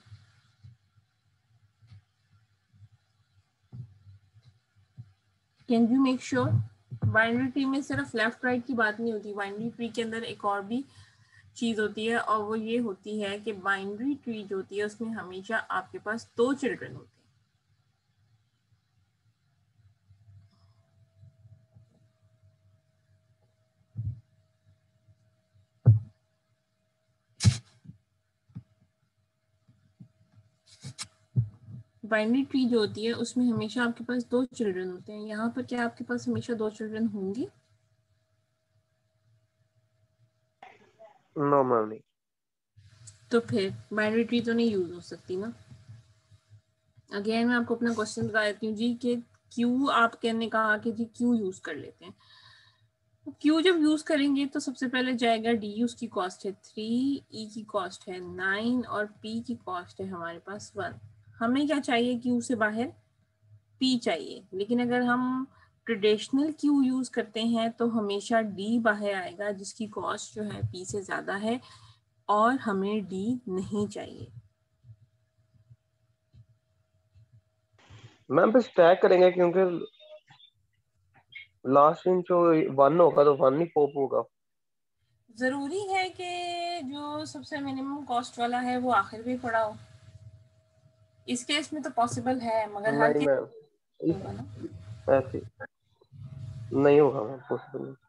Can you make sure? Binary tree में सिर्फ लेफ्ट राइट की बात नहीं होती, बाइनरी ट्री के अंदर एक और भी चीज होती है और वो ये होती है कि बाइनरी ट्री जो होती है उसमें हमेशा आपके पास दो चिल्ड्रन होते हैं। बाइनरी ट्री जो होती है उसमें हमेशा आपके पास दो चिल्ड्रन होते हैं। यहाँ पर क्या आपके पास हमेशा दो चिल्ड्रन होंगे? नो मैम नहीं। तो फिर बाइनरी ट्री तो नहीं यूज हो सकती ना। अगेन मैं आपको अपना क्वेश्चन बता देती हूँ जी कि क्यू आप कहने कहा कि जी क्यू यूज कर लेते हैं। क्यू जब यूज करेंगे तो सबसे पहले जाएगा डी, उसकी कॉस्ट है थ्री, ई की कॉस्ट है नाइन और पी की कॉस्ट है हमारे पास वन। हमें क्या चाहिए? क्यू से बाहर पी चाहिए, लेकिन अगर हम ट्रेडिशनल क्यू यूज करते हैं तो हमेशा डी बाहर आएगा जिसकी कॉस्ट जो है पी से ज्यादा है और हमें डी नहीं चाहिए। मैम पे स्टैक करेंगे क्योंकि लास्ट इन जो वन होगा तो वन ही पॉप होगा। जरूरी है कि जो सबसे मिनिमम कॉस्ट वाला है वो आखिर में पड़ा हो? इस केस में तो पॉसिबल है मगर हर नहीं केस मैम होगा ना। ऐसे नहीं होगा मैम, पॉसिबल नहीं।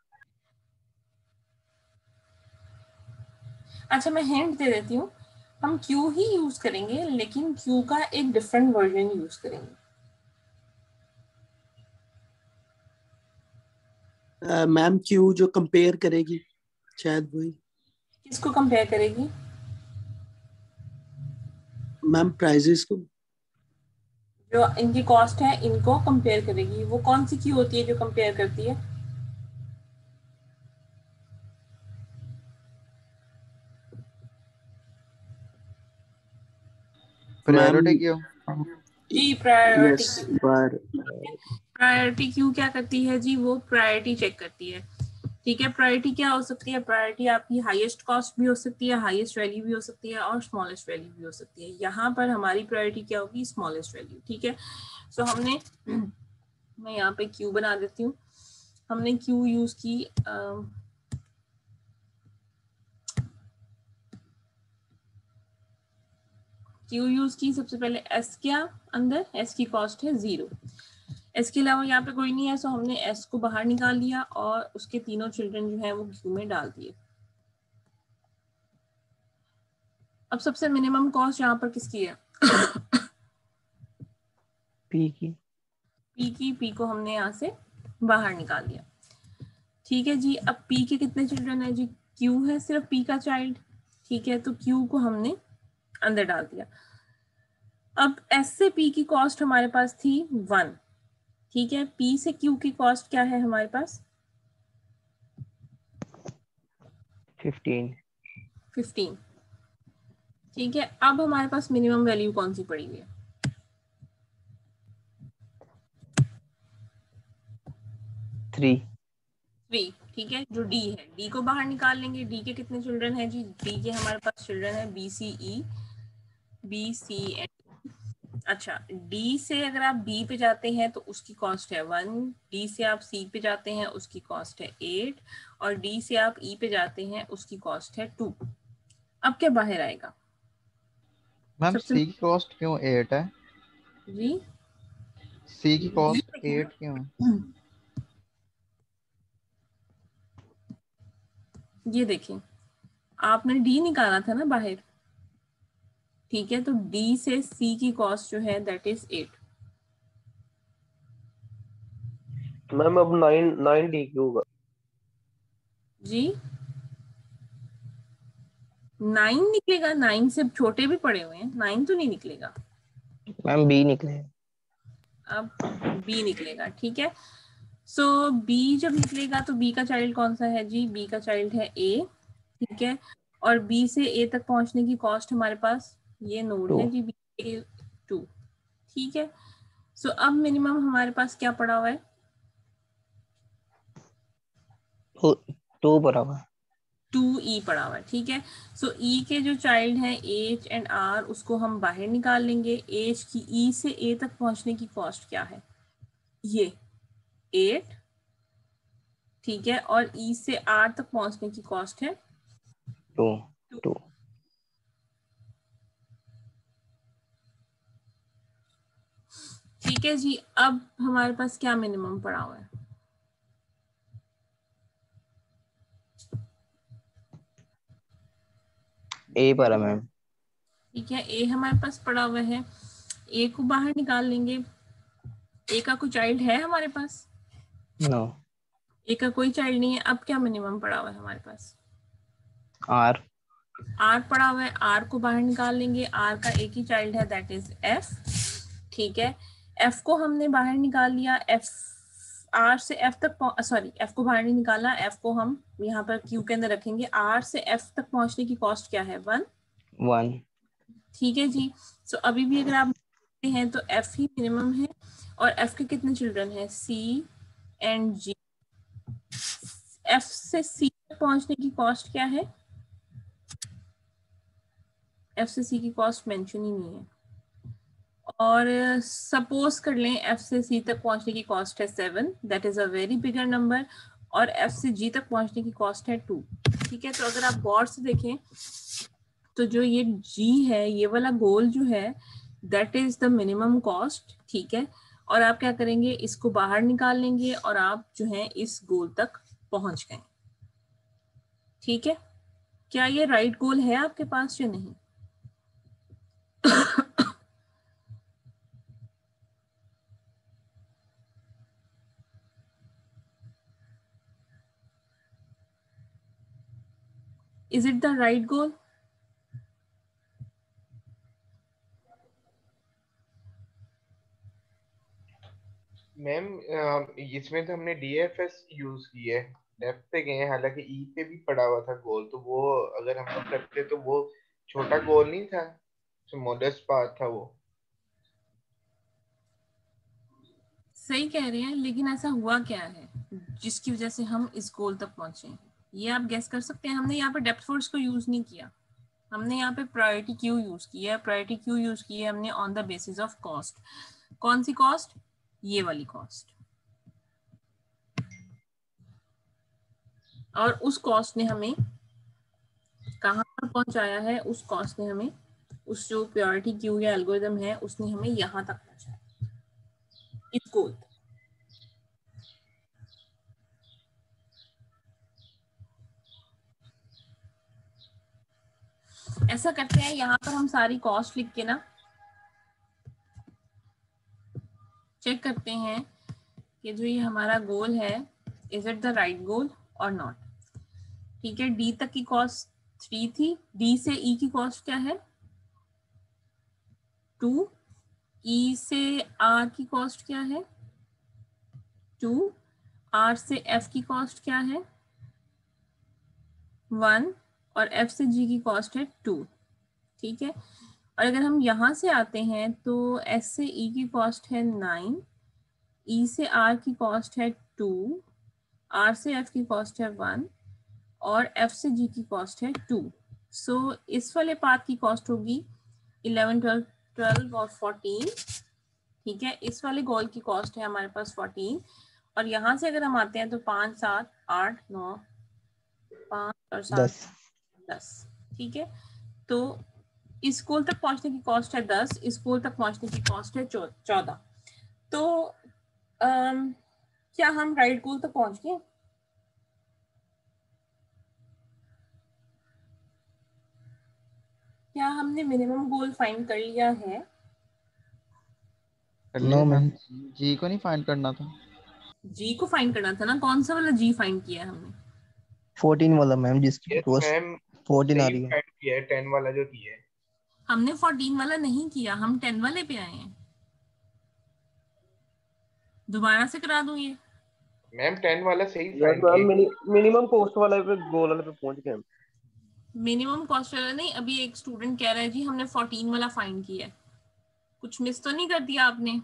अच्छा मैं हिंट दे देती हूँ, हम क्यू ही यूज करेंगे लेकिन क्यू का एक डिफरेंट वर्जन यूज करेंगे। मैम क्यू जो कंपेयर करेगी शायद वही। किसको कंपेयर करेगी? मैम प्राइजेस को। जो इनकी कॉस्ट है इनको कंपेयर करेगी। वो कौन सी क्यू होती है जो कंपेयर करती है? Priority queue. जी प्रायोरिटी यस क्यू। पर प्रायोरिटी क्यू क्या करती है जी? वो प्रायोरिटी चेक करती है। ठीक है, प्रायोरिटी क्या हो सकती है? प्रायोरिटी आपकी हाईएस्ट कॉस्ट भी हो सकती है, हाईएस्ट वैल्यू भी हो सकती है और स्मॉलेस्ट वैल्यू भी हो सकती है। यहाँ पर हमारी प्रायोरिटी क्या होगी? Smallest value. ठीक है, सो हमने मैं यहाँ पे क्यू बना देती हूँ। हमने क्यू यूज की क्यू यूज की सबसे पहले एस क्या अंदर, एस की कॉस्ट है जीरो। एस के अलावा यहाँ पे कोई नहीं है, सो हमने एस को बाहर निकाल लिया और उसके तीनों चिल्ड्रन जो है वो क्यू में डाल दिए। अब सबसे मिनिमम कॉस्ट यहाँ पर किसकी है? पी की। पी की। पी को हमने यहाँ से बाहर निकाल दिया। ठीक है जी, अब पी के कितने चिल्ड्रन है जी? क्यू है सिर्फ पी का चाइल्ड। ठीक है, तो क्यू को हमने अंदर डाल दिया। अब एस से पी की कॉस्ट हमारे पास थी वन। ठीक है, पी से क्यू की कॉस्ट क्या है हमारे पास? फिफ्टीन। फिफ्टीन। ठीक है, अब हमारे पास मिनिमम वैल्यू कौन सी पड़ी हुई है? थ्री। थ्री। ठीक है, जो डी है, डी को बाहर निकाल लेंगे। डी के कितने चिल्ड्रन है जी? डी के हमारे पास चिल्ड्रन है B C E, B C N. अच्छा, डी से अगर आप बी पे जाते हैं तो उसकी कॉस्ट है वन, डी से आप सी पे जाते हैं उसकी कॉस्ट है एट और डी से आप ई पे जाते हैं उसकी कॉस्ट है टू। अब क्या बाहर आएगा? मैम सबसे सी की कॉस्ट क्यों एट है? जी सी की कॉस्ट एट क्यों है? ये देखें, आपने डी निकाला था ना बाहर, ठीक है, तो डी से सी की कॉस्ट जो है दैट इज एट। मैम अब नाइन नाइन डी क्यू होगा जी नाइन निकलेगा, नाइन से छोटे भी पड़े हुए हैं, नाइन तो नहीं निकलेगा मैम बी निकले। अब बी निकलेगा, ठीक है। सो so, बी जब निकलेगा तो बी का चाइल्ड कौन सा है जी, बी का चाइल्ड है ए, ठीक है, और बी से ए तक पहुंचने की कॉस्ट हमारे पास ये नोड है जी बी ए टू, ठीक है। सो so, अब मिनिमम हमारे पास क्या पड़ा हुआ है, टू पड़ा हुआ है, टू ई पड़ा हुआ है, ठीक है। सो so, ई के जो चाइल्ड हैं एच एंड आर उसको हम बाहर निकाल लेंगे। एच की ई से ए तक पहुंचने की कॉस्ट क्या है, ये एट, ठीक है, और ई से आर तक पहुंचने की कॉस्ट है टू टू। ठीक है जी। अब हमारे पास क्या मिनिमम पड़ा हुआ है, ए पड़ा मैम, ठीक है, ए हमारे पास पड़ा हुआ है, ए को बाहर निकाल लेंगे। ए का कोई चाइल्ड है हमारे पास, नो, ए का कोई चाइल्ड नहीं है। अब क्या मिनिमम पड़ा हुआ है हमारे पास, आर आर पड़ा हुआ है, आर को बाहर निकाल लेंगे। आर का एक ही चाइल्ड है दैट इज एफ, ठीक है। एफ को हमने बाहर निकाल लिया, एफ आर से एफ तक, सॉरी एफ को बाहर नहीं निकाला, एफ को हम यहाँ पर क्यू के अंदर रखेंगे। आर से एफ तक पहुंचने की कॉस्ट क्या है, वन वन, ठीक है जी। सो so, अभी भी अगर आप देखते हैं तो एफ ही मिनिमम है, और एफ के कितने चिल्ड्रन हैं, सी एंड जी। एफ से सी तक पहुंचने की कॉस्ट क्या है, एफ से सी की कॉस्ट मेंशन ही नहीं है। और सपोज कर लें एफ से सी तक पहुंचने की कॉस्ट है seven, that is a very bigger number, और एफ से जी तक पहुंचने की कॉस्ट है टू, ठीक है। तो अगर आप गौर से देखें तो जो ये जी है, ये वाला गोल जो है that is the minimum cost, ठीक है। और आप क्या करेंगे, इसको बाहर निकाल लेंगे और आप जो है इस गोल तक पहुंच गए, ठीक है। क्या ये राइट गोल है आपके पास या नहीं? Is it the right goal? Ma'am इसमें तो हमने डीएफएस यूज की है, डेप्थ पे गए हैं, हालांकि ई पे भी पड़ा हुआ था गोल, तो वो अगर हम लोग करते तो वो छोटा गोल नहीं था, स्मॉलेस्ट पार्ट था वो। सही कह रहे हैं, लेकिन ऐसा हुआ क्या है जिसकी वजह से हम इस गोल तक पहुंचे, ये आप गेस कर सकते हैं। हमने यहाँ पे डेप्थ फोर्स को यूज नहीं किया, हमने यहाँ पे प्रायोरिटी क्यू यूज की है। प्रायोरिटी क्यू यूज की है हमने on the basis of cost. कौन सी कॉस्ट, ये वाली कॉस्ट, और उस कॉस्ट ने हमें कहाँ पर पहुंचाया है, उस कॉस्ट ने हमें, उस जो प्रायोरिटी क्यू या एल्गोरिथम है उसने हमें यहाँ तक पहुंचाया, इस गोल तक। ऐसा करते हैं, यहाँ पर हम सारी कॉस्ट लिख के ना चेक करते हैं कि जो ये हमारा गोल है is it the right goal और नॉट, ठीक है। डी तक की कॉस्ट थ्री थी, डी से ई की कॉस्ट क्या है, टू, ई से आर की कॉस्ट क्या है, टू, आर से एफ की कॉस्ट क्या है, वन, और एफ से जी की कॉस्ट है टू, ठीक है। और अगर हम यहाँ से आते हैं तो एस से ई की कॉस्ट है नाइन, ई से आर की कॉस्ट है टू, आर से एफ की कॉस्ट है वन, और एफ से जी की कॉस्ट है टू। सो so, इस वाले पाथ की कॉस्ट होगी इलेवन, ट्वेल्व, ट्वेल्व और फोर्टीन, ठीक है। इस वाले गोल की कॉस्ट है हमारे पास फोर्टीन, और यहाँ से अगर हम आते हैं तो पाँच, सात, आठ, नौ, पाँच और सात, दस दस, ठीक है। तो इस गोल तक पहुंचने की कॉस्ट है दस, इस गोल तक पहुंचने की कॉस्ट है चौदह। तो um, क्या हम राइट गोल तक पहुंच गए? हमने मिनिमम गोल फाइंड कर लिया है? कर नो लिया मैम। मैम, जी को नहीं फाइंड करना था। जी को फाइंड करना था ना, कौन सा वाला जी फाइंड किया है हमने? फोर्टीन वाला मैम, जिसकी यस बस मैम, फोर्टीन आ सही रही है। फाइंड किया है, टेन वाला जो किया है। हमने फोर्टीन वाला नहीं किया, हम टेन वाले पे आए हैं। दोबारा से करा दूं ये? मैम टेन वाला सही यार फाइंड मैम किया मिनि, मिनिमम कॉस्ट वाले पे गोल वाले पे पहुंच गए हम। मिनिमम कॉस्ट वाला नहीं, अभी एक स्टूडेंट कह रहा है जी हमने फोर्टीन वाला फाइंड किया है। कुछ मिस तो नहीं कर दिया आपने?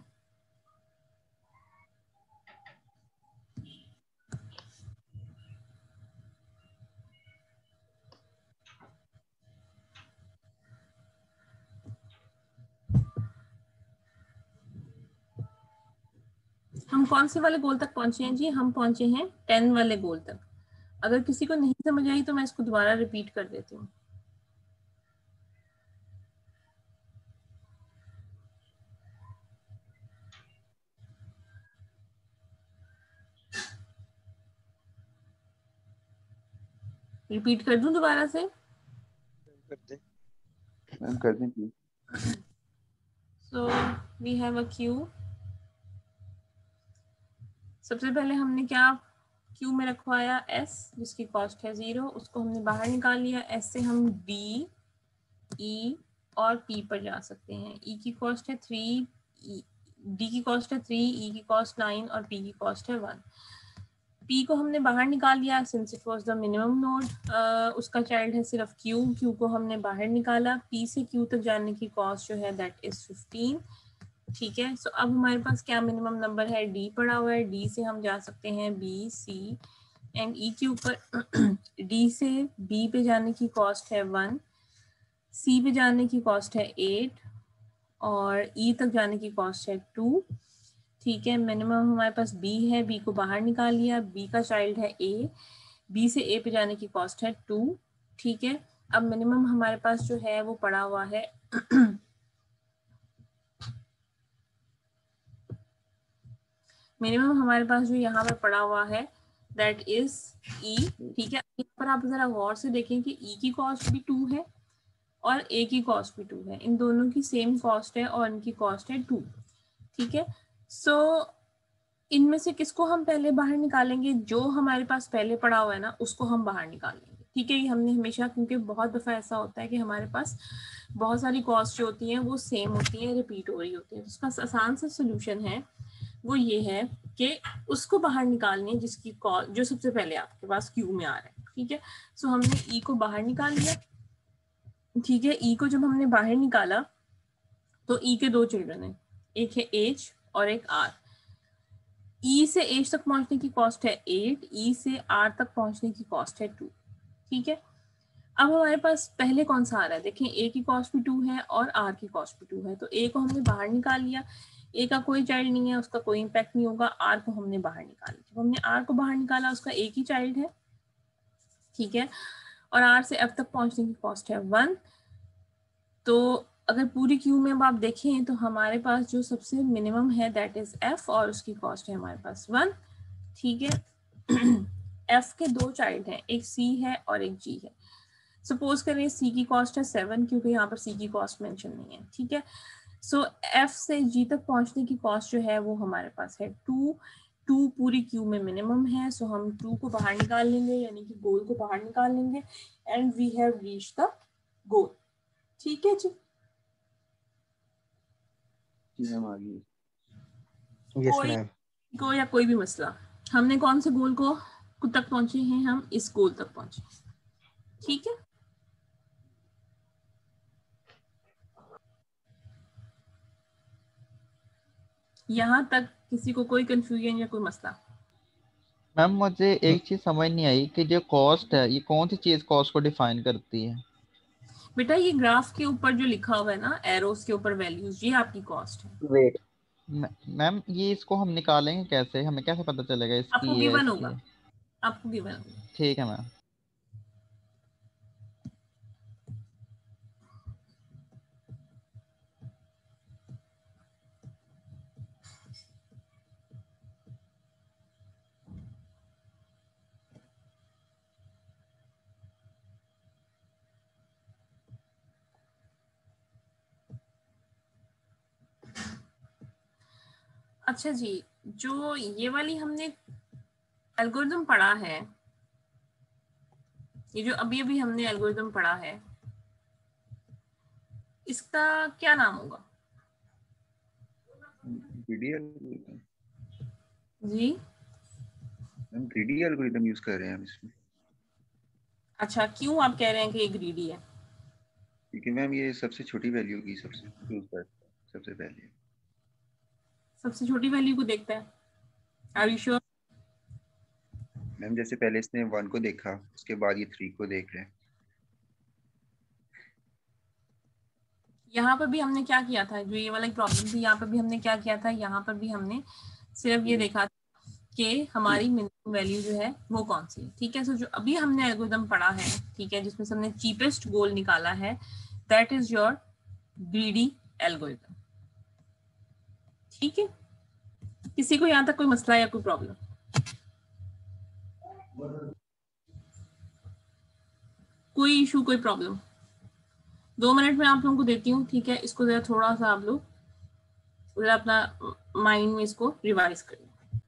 हम कौन से वाले गोल तक पहुंचे हैं जी? हम पहुंचे हैं टेन वाले गोल तक। अगर किसी को नहीं समझ आई तो मैं इसको दोबारा रिपीट कर देती हूँ। रिपीट कर दूं दोबारा से? कर दें। मैम कर दें please. So we have a queue. सबसे पहले हमने क्या क्यू में रखवाया? एस, जिसकी कॉस्ट है जीरो, उसको हमने बाहर निकाल लिया। एस से हम डी, ई और पी पर जा सकते हैं। ई की कॉस्ट है थ्री, डी की कॉस्ट है थ्री, ई की कॉस्ट नाइन और पी की कॉस्ट है वन। पी को हमने बाहर निकाल लिया since it was the minimum node. उसका चाइल्ड है सिर्फ क्यू, क्यू को हमने बाहर निकाला। पी से क्यू तक जाने की कॉस्ट जो है दैट इज फिफ्टीन। ठीक है, सो so अब हमारे पास क्या मिनिमम नंबर है? डी पड़ा हुआ है। डी से हम जा सकते हैं बी, सी एंड ई के ऊपर। डी से बी पे जाने की कॉस्ट है वन, सी पे जाने की कॉस्ट है एट और ई तक जाने की कॉस्ट है टू। ठीक है, मिनिमम हमारे पास बी है, बी को बाहर निकाल लिया। बी का चाइल्ड है ए, बी से ए पे जाने की कॉस्ट है टू। ठीक है, अब मिनिमम हमारे पास जो है वो पड़ा हुआ है मिनिमम हमारे पास जो यहाँ पर पड़ा हुआ है दैट इज ई। ठीक है, यहाँ पर आप जरा गौर से देखें कि ई की कॉस्ट भी टू है और ए की कॉस्ट भी टू है। इन दोनों की सेम कॉस्ट है और इनकी कॉस्ट है टू। ठीक है, सो so, इनमें से किसको हम पहले बाहर निकालेंगे? जो हमारे पास पहले पड़ा हुआ है ना उसको हम बाहर निकालेंगे। ठीक है, ये हमने हमेशा, क्योंकि बहुत दफ़ा ऐसा होता है कि हमारे पास बहुत सारी कॉस्ट जो होती हैं वो सेम होती हैं, रिपीट हो रही होती है। तो उसका आसान सा सोल्यूशन है वो ये है कि उसको बाहर निकालनी है जिसकी कॉस्ट जो सबसे पहले आपके पास क्यू में आ रहा है। ठीक है, सो हमने ई को बाहर निकाल लिया। ठीक है, ई को जब हमने बाहर निकाला तो ई के दो चिल्ड्रन हैं, एक है एच और एक आर। ई से एच तक पहुंचने की कॉस्ट है एट, ई से आर तक पहुंचने की कॉस्ट है टू। ठीक है, अब हमारे पास पहले कौन सा आ रहा है? देखें, ए की कॉस्ट भी टू है और आर की कॉस्ट भी टू है। तो ए को हमने बाहर निकाल लिया, ए का कोई चाइल्ड नहीं है, उसका कोई इम्पैक्ट नहीं होगा। आर को हमने बाहर निकाला, जब हमने आर को बाहर निकाला उसका एक ही चाइल्ड है। ठीक है, और आर से एफ तक पहुंचने की कॉस्ट है वन। तो अगर पूरी क्यू में अब आप देखें तो हमारे पास जो सबसे मिनिमम है दैट इज एफ और उसकी कॉस्ट है हमारे पास वन। ठीक है, एफ के दो चाइल्ड हैं, एक सी है और एक जी है। सपोज करें सी की कॉस्ट है सेवन, क्योंकि यहाँ पर सी की कॉस्ट मेंशन नहीं है। ठीक है, सो एफ से जी तक पहुंचने की कॉस्ट जो है वो हमारे पास है टू। टू पूरी क्यू में मिनिमम है, सो हम टू को बाहर निकाल लेंगे, यानी कि गोल को बाहर निकाल लेंगे and we have reach the goal. ठीक है जी, जी मैम आ गई। यस कोई मैम। को या कोई भी मसला? हमने कौन से गोल को तक पहुंचे हैं? हम इस गोल तक पहुंचे। ठीक है, यहाँ तक किसी को कोई कंफ्यूजन या कोई मसला? मैम मुझे एक चीज समझ नहीं आई कि जो कॉस्ट है ये कौन सी चीज कॉस्ट को डिफाइन करती है? बेटा ये ग्राफ के ऊपर जो लिखा हुआ है ना, एरोस के ऊपर वैल्यूज, ये आपकी कॉस्ट है। वेट, मैम ये इसको हम निकालेंगे कैसे? हमें कैसे पता चलेगा आपको इसकी है गिवन इसकी होगा, है? आपको गिवन होगा। ठीक है मैम। अच्छा जी, जो ये वाली हमने एल्गोरिथम पढ़ा है, ये जो अभी अभी हमने एल्गोरिथम पढ़ा है, इसका क्या नाम होगा? Greedy algorithm. जी हम ग्रीडी एल्गोरिथम यूज कर रहे हैं हम इसमें। अच्छा, क्यों आप कह रहे हैं कि ये ग्रीडी है? क्योंकि मैम ये सबसे छोटी वैल्यू की सबसे यूज करता है सबसे पहले। सबसे छोटी वैल्यू को देखता है? Are you sure? मैम जैसे पहले इसने वन को देखा, उसके बाद ये थ्री को देख रहे हैं। यहाँ पर भी हमने क्या किया था, जो ये वाला प्रॉब्लम थी, यहाँ पर भी हमने क्या किया था, यहाँ पर भी हमने सिर्फ ये देखा कि हमारी मिनिमम वैल्यू जो है वो कौन सी है। ठीक है, सो जो अभी हमने एल्गोरिथम पढ़ा है, ठीक है, जिसमें से हमने चीपेस्ट गोल निकाला है, that is your greedy algorithm. ठीक है, किसी को यहाँ तक कोई मसला या कोई प्रॉब्लम? कोई इशू, कोई प्रॉब्लम? दो मिनट में आप लोगों को देती हूँ, ठीक है, इसको जरा थोड़ा सा आप लोग जरा अपना माइंड में इसको रिवाइज करिए।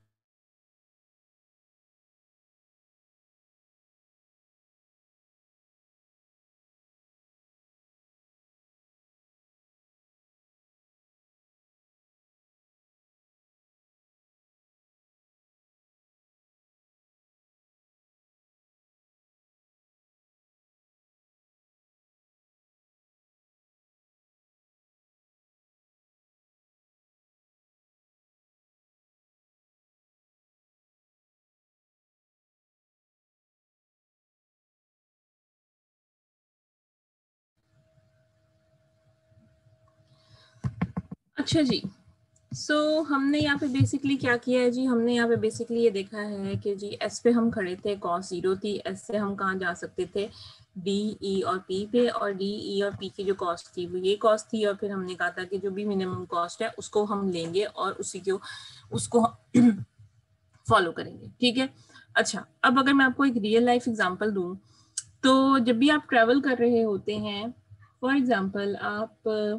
अच्छा जी, सो so, हमने यहाँ पे बेसिकली क्या किया है जी, हमने यहाँ पे बेसिकली ये देखा है कि जी एस पे हम खड़े थे, कॉस्ट जीरो थी, एस से हम कहाँ जा सकते थे, डी, ई और पी पे, और डी, ई और पी की जो कॉस्ट थी वो ये कॉस्ट थी, और फिर हमने कहा था कि जो भी मिनिमम कॉस्ट है उसको हम लेंगे और उसी को उसको फॉलो करेंगे। ठीक है, अच्छा, अब अगर मैं आपको एक रियल लाइफ एग्जाम्पल दूँ, तो जब भी आप ट्रेवल कर रहे होते हैं, फॉर एग्जाम्पल आप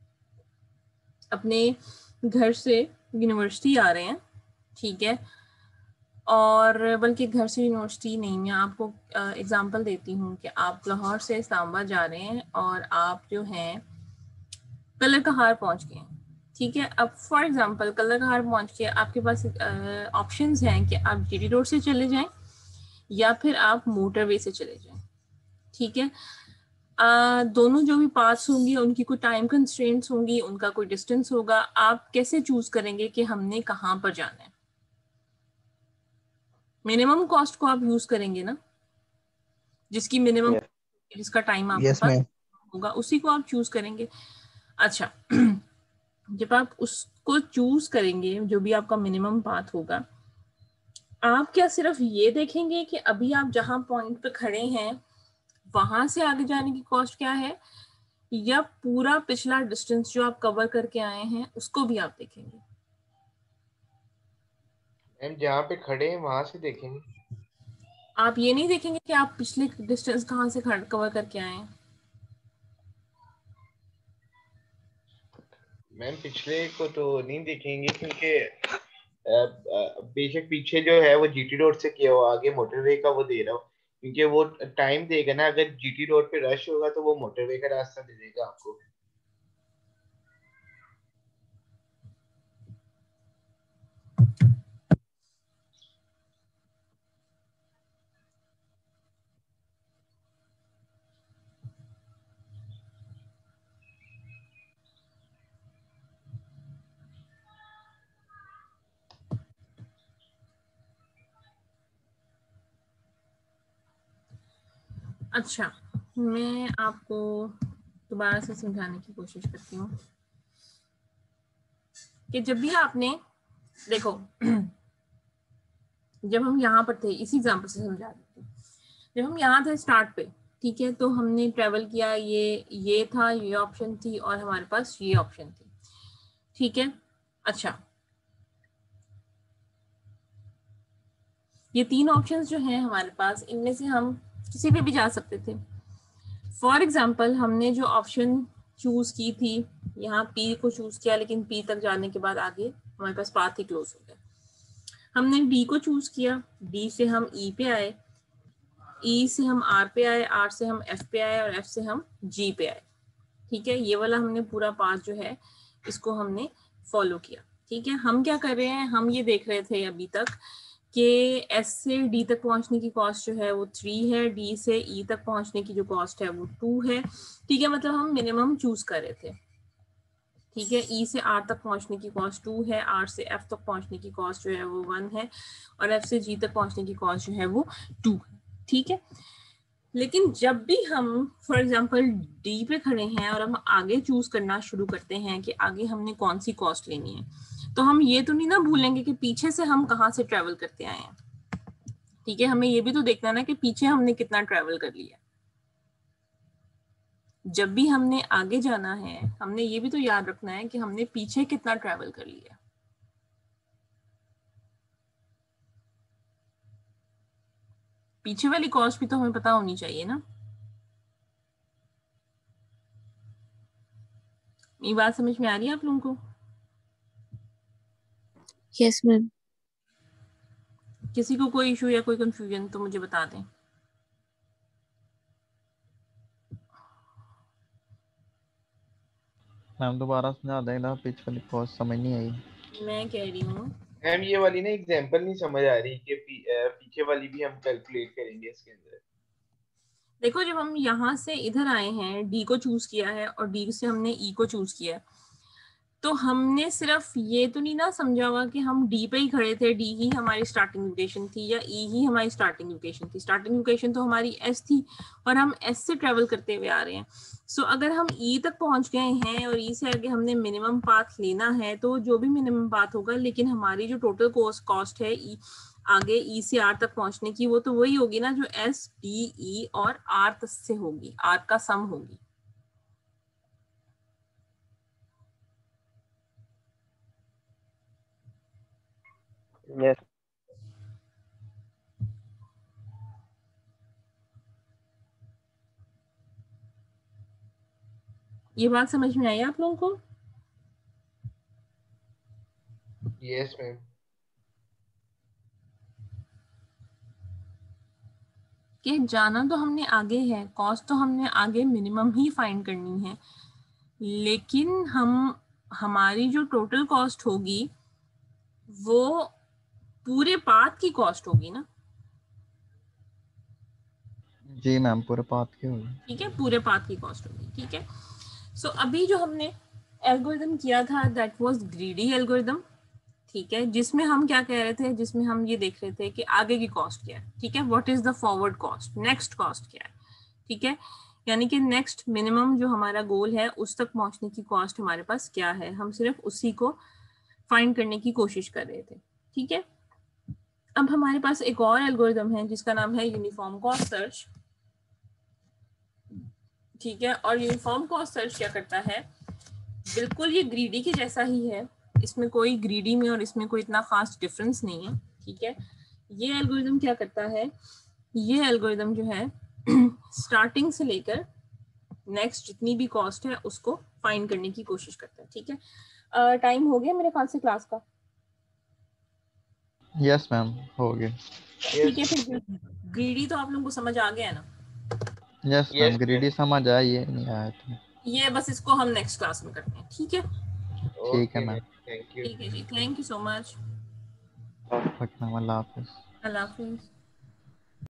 अपने घर से यूनिवर्सिटी आ रहे हैं, ठीक है, और बल्कि घर से यूनिवर्सिटी नहीं, मैं आपको एग्जांपल देती हूँ कि आप लाहौर से इस्लामाबाद जा रहे हैं और आप जो हैं कलर का हार पहुँच गए हैं। ठीक है, अब फॉर एग्जांपल कलर का हार पहुँच के आपके पास ऑप्शंस हैं कि आप जीटी रोड से चले जाएं या फिर आप मोटरवे से चले जाएं। ठीक है, Uh, दोनों जो भी पाथ्स होंगी उनकी कोई टाइम कंस्ट्रेंट्स होंगी, उनका कोई डिस्टेंस होगा, आप कैसे चूज करेंगे कि हमने कहाँ पर जाना है? मिनिमम कॉस्ट को आप यूज करेंगे ना, जिसकी मिनिमम yes. जिसका टाइम आपके yes, पास होगा उसी को आप चूज करेंगे। अच्छा, जब आप उसको चूज करेंगे, जो भी आपका मिनिमम पाथ होगा, आप क्या सिर्फ ये देखेंगे कि अभी आप जहाँ पॉइंट पे खड़े हैं वहां से आगे जाने की कॉस्ट क्या है, या पूरा पिछला डिस्टेंस जो आप कवर करके आए हैं उसको भी आप देखेंगे? मैम जहाँ पे खड़े हैं वहां से देखेंगे। आप ये नहीं देखेंगे कि आप पिछले डिस्टेंस कहाँ से कवर करके आए हैं? मैम पिछले को तो नहीं देखेंगे, क्योंकि बेशक पीछे जो है वो जीटी रोड से किया हुआ, आगे मोटरवे का वो दे रहा हो, क्योंकि वो टाइम देगा ना। अगर जीटी रोड पे रश होगा तो वो मोटरवे का रास्ता दे देगा आपको। अच्छा, मैं आपको दोबारा से समझाने की कोशिश करती हूँ कि जब भी आपने देखो, जब हम यहाँ पर थे, इसी एग्जांपल से समझा देते हैं, जब हम यहाँ थे स्टार्ट पे, ठीक है, तो हमने ट्रेवल किया, ये ये था, ये ऑप्शन थी, और हमारे पास ये ऑप्शन थी। ठीक है, अच्छा, ये तीन ऑप्शंस जो हैं हमारे पास, इनमें से हम किसी पे भी जा सकते थे। फॉर एग्जाम्पल हमने जो ऑप्शन चूज की थी, यहाँ पी को चूज किया, लेकिन पी तक जाने के बाद आगे हमारे पास पाथ ही क्लोज हो गया। हमने डी को चूज किया, डी से हम ई पे आए, ई से हम आर पे आए, आर से हम एफ पे आए और एफ से हम जी पे आए। ठीक है, ये वाला हमने पूरा पाथ जो है इसको हमने फॉलो किया। ठीक है, हम क्या कर रहे हैं, हम ये देख रहे थे अभी तक कि एस से डी तक पहुंचने की कॉस्ट जो है वो थ्री है, डी से ई तक पहुंचने की जो कॉस्ट है वो टू है। ठीक है, मतलब हम मिनिमम चूज कर रहे थे। ठीक है, ई से आर तक पहुंचने की कॉस्ट टू है, आर से एफ तक पहुंचने की कॉस्ट जो है वो वन है और एफ से जी तक पहुंचने की कॉस्ट जो है वो टू है। ठीक है, लेकिन जब भी हम फॉर एग्जांपल डी पे खड़े हैं और हम आगे चूज करना शुरू करते हैं कि आगे हमने कौन सी कॉस्ट लेनी है, तो हम ये तो नहीं ना भूलेंगे कि पीछे से हम कहाँ से ट्रेवल करते आए हैं। ठीक है, हमें ये भी तो देखना है ना कि पीछे हमने कितना ट्रेवल कर लिया। जब भी हमने आगे जाना है हमने ये भी तो याद रखना है कि हमने पीछे कितना ट्रेवल कर लिया। पीछे वाली कॉस्ट भी तो हमें पता होनी चाहिए ना। ये बात समझ में आ रही है आप लोगों को? Yes ma'am. किसी को कोई इशू या कोई कंफ्यूजन तो मुझे बता दें। मैम दोबारा समझा देना, पिच वाली कॉस्ट समझ नहीं आई। मैं कह रही हूँ मैम ये वाली ना एग्जांपल नहीं समझ आ रही कि पी, अ, पीछे वाली भी हम कैलकुलेट करेंगे इसके अंदर। देखो, जब हम यहाँ से इधर आए हैं, डी को चूज किया है और डी से हमने ई को चूज किया है, तो हमने सिर्फ ये तो नहीं ना समझा हुआ कि हम डी पे ही खड़े थे, डी ही हमारी स्टार्टिंग लोकेशन थी या ई ही हमारी स्टार्टिंग लोकेशन थी। स्टार्टिंग लोकेशन तो हमारी एस थी और हम एस से ट्रेवल करते हुए आ रहे हैं। सो so, अगर हम ई तक पहुंच गए हैं और ई से आगे हमने मिनिमम पाथ लेना है, तो जो भी मिनिमम पाथ होगा, लेकिन हमारी जो टोटल कॉस्ट कॉस्ट है ई आगे ई से आर तक पहुंचने की, वो तो वही होगी ना जो एस डी ई और आर तक से होगी, आर का सम होगी। यस। ये बात समझ में आई आप लोगों को? Yes ma'am. कि जाना तो हमने आगे है, कॉस्ट तो हमने आगे मिनिमम ही फाइंड करनी है, लेकिन हम हमारी जो टोटल कॉस्ट होगी वो पूरे पाथ की कॉस्ट होगी ना। जी मैम, पूरे पाथ की होगी। ठीक है, पूरे पाथ की कॉस्ट होगी। ठीक है, सो so, अभी जो हमने एल्गोरिथम किया था दैट वाज ग्रीडी एल्गोरिथम। ठीक है, जिसमें हम क्या कह रहे थे, जिसमें हम ये देख रहे थे कि आगे की कॉस्ट क्या है। ठीक है, what is the forward cost, next cost क्या है। ठीक है, यानी कि नेक्स्ट मिनिमम जो हमारा गोल है उस तक पहुंचने की कॉस्ट हमारे पास क्या है, हम सिर्फ उसी को फाइंड करने की कोशिश कर रहे थे। ठीक है, अब हमारे पास एक और एल्गोरिथम है जिसका नाम है यूनिफॉर्म कॉस्ट सर्च। ठीक है, और यूनिफॉर्म कॉस्ट सर्च क्या करता है, बिल्कुल ये ग्रीडी के जैसा ही है, इसमें कोई ग्रीडी में और इसमें कोई इतना खास डिफरेंस नहीं है। ठीक है, ये एल्गोरिथम क्या करता है, ये एल्गोरिथम जो है स्टार्टिंग से लेकर नेक्स्ट जितनी भी कॉस्ट है उसको फाइंड करने की कोशिश करता है। ठीक है, टाइम uh, हो गया मेरे ख्याल से क्लास का। यस मैम, हो गया। ठीक है, फिर ग्रीडी तो आप लोगों को समझ आ गया है ना? यस मैम, ग्रीडी समझ आया, ये नहीं आया था। ये बस इसको हम नेक्स्ट क्लास में करते हैं। ठीक है, ठीक है मैम। Thank you. ठीक है जी, थैंक यू सो मच। अल्लाह हाफिज़। अल्लाह हाफिज़।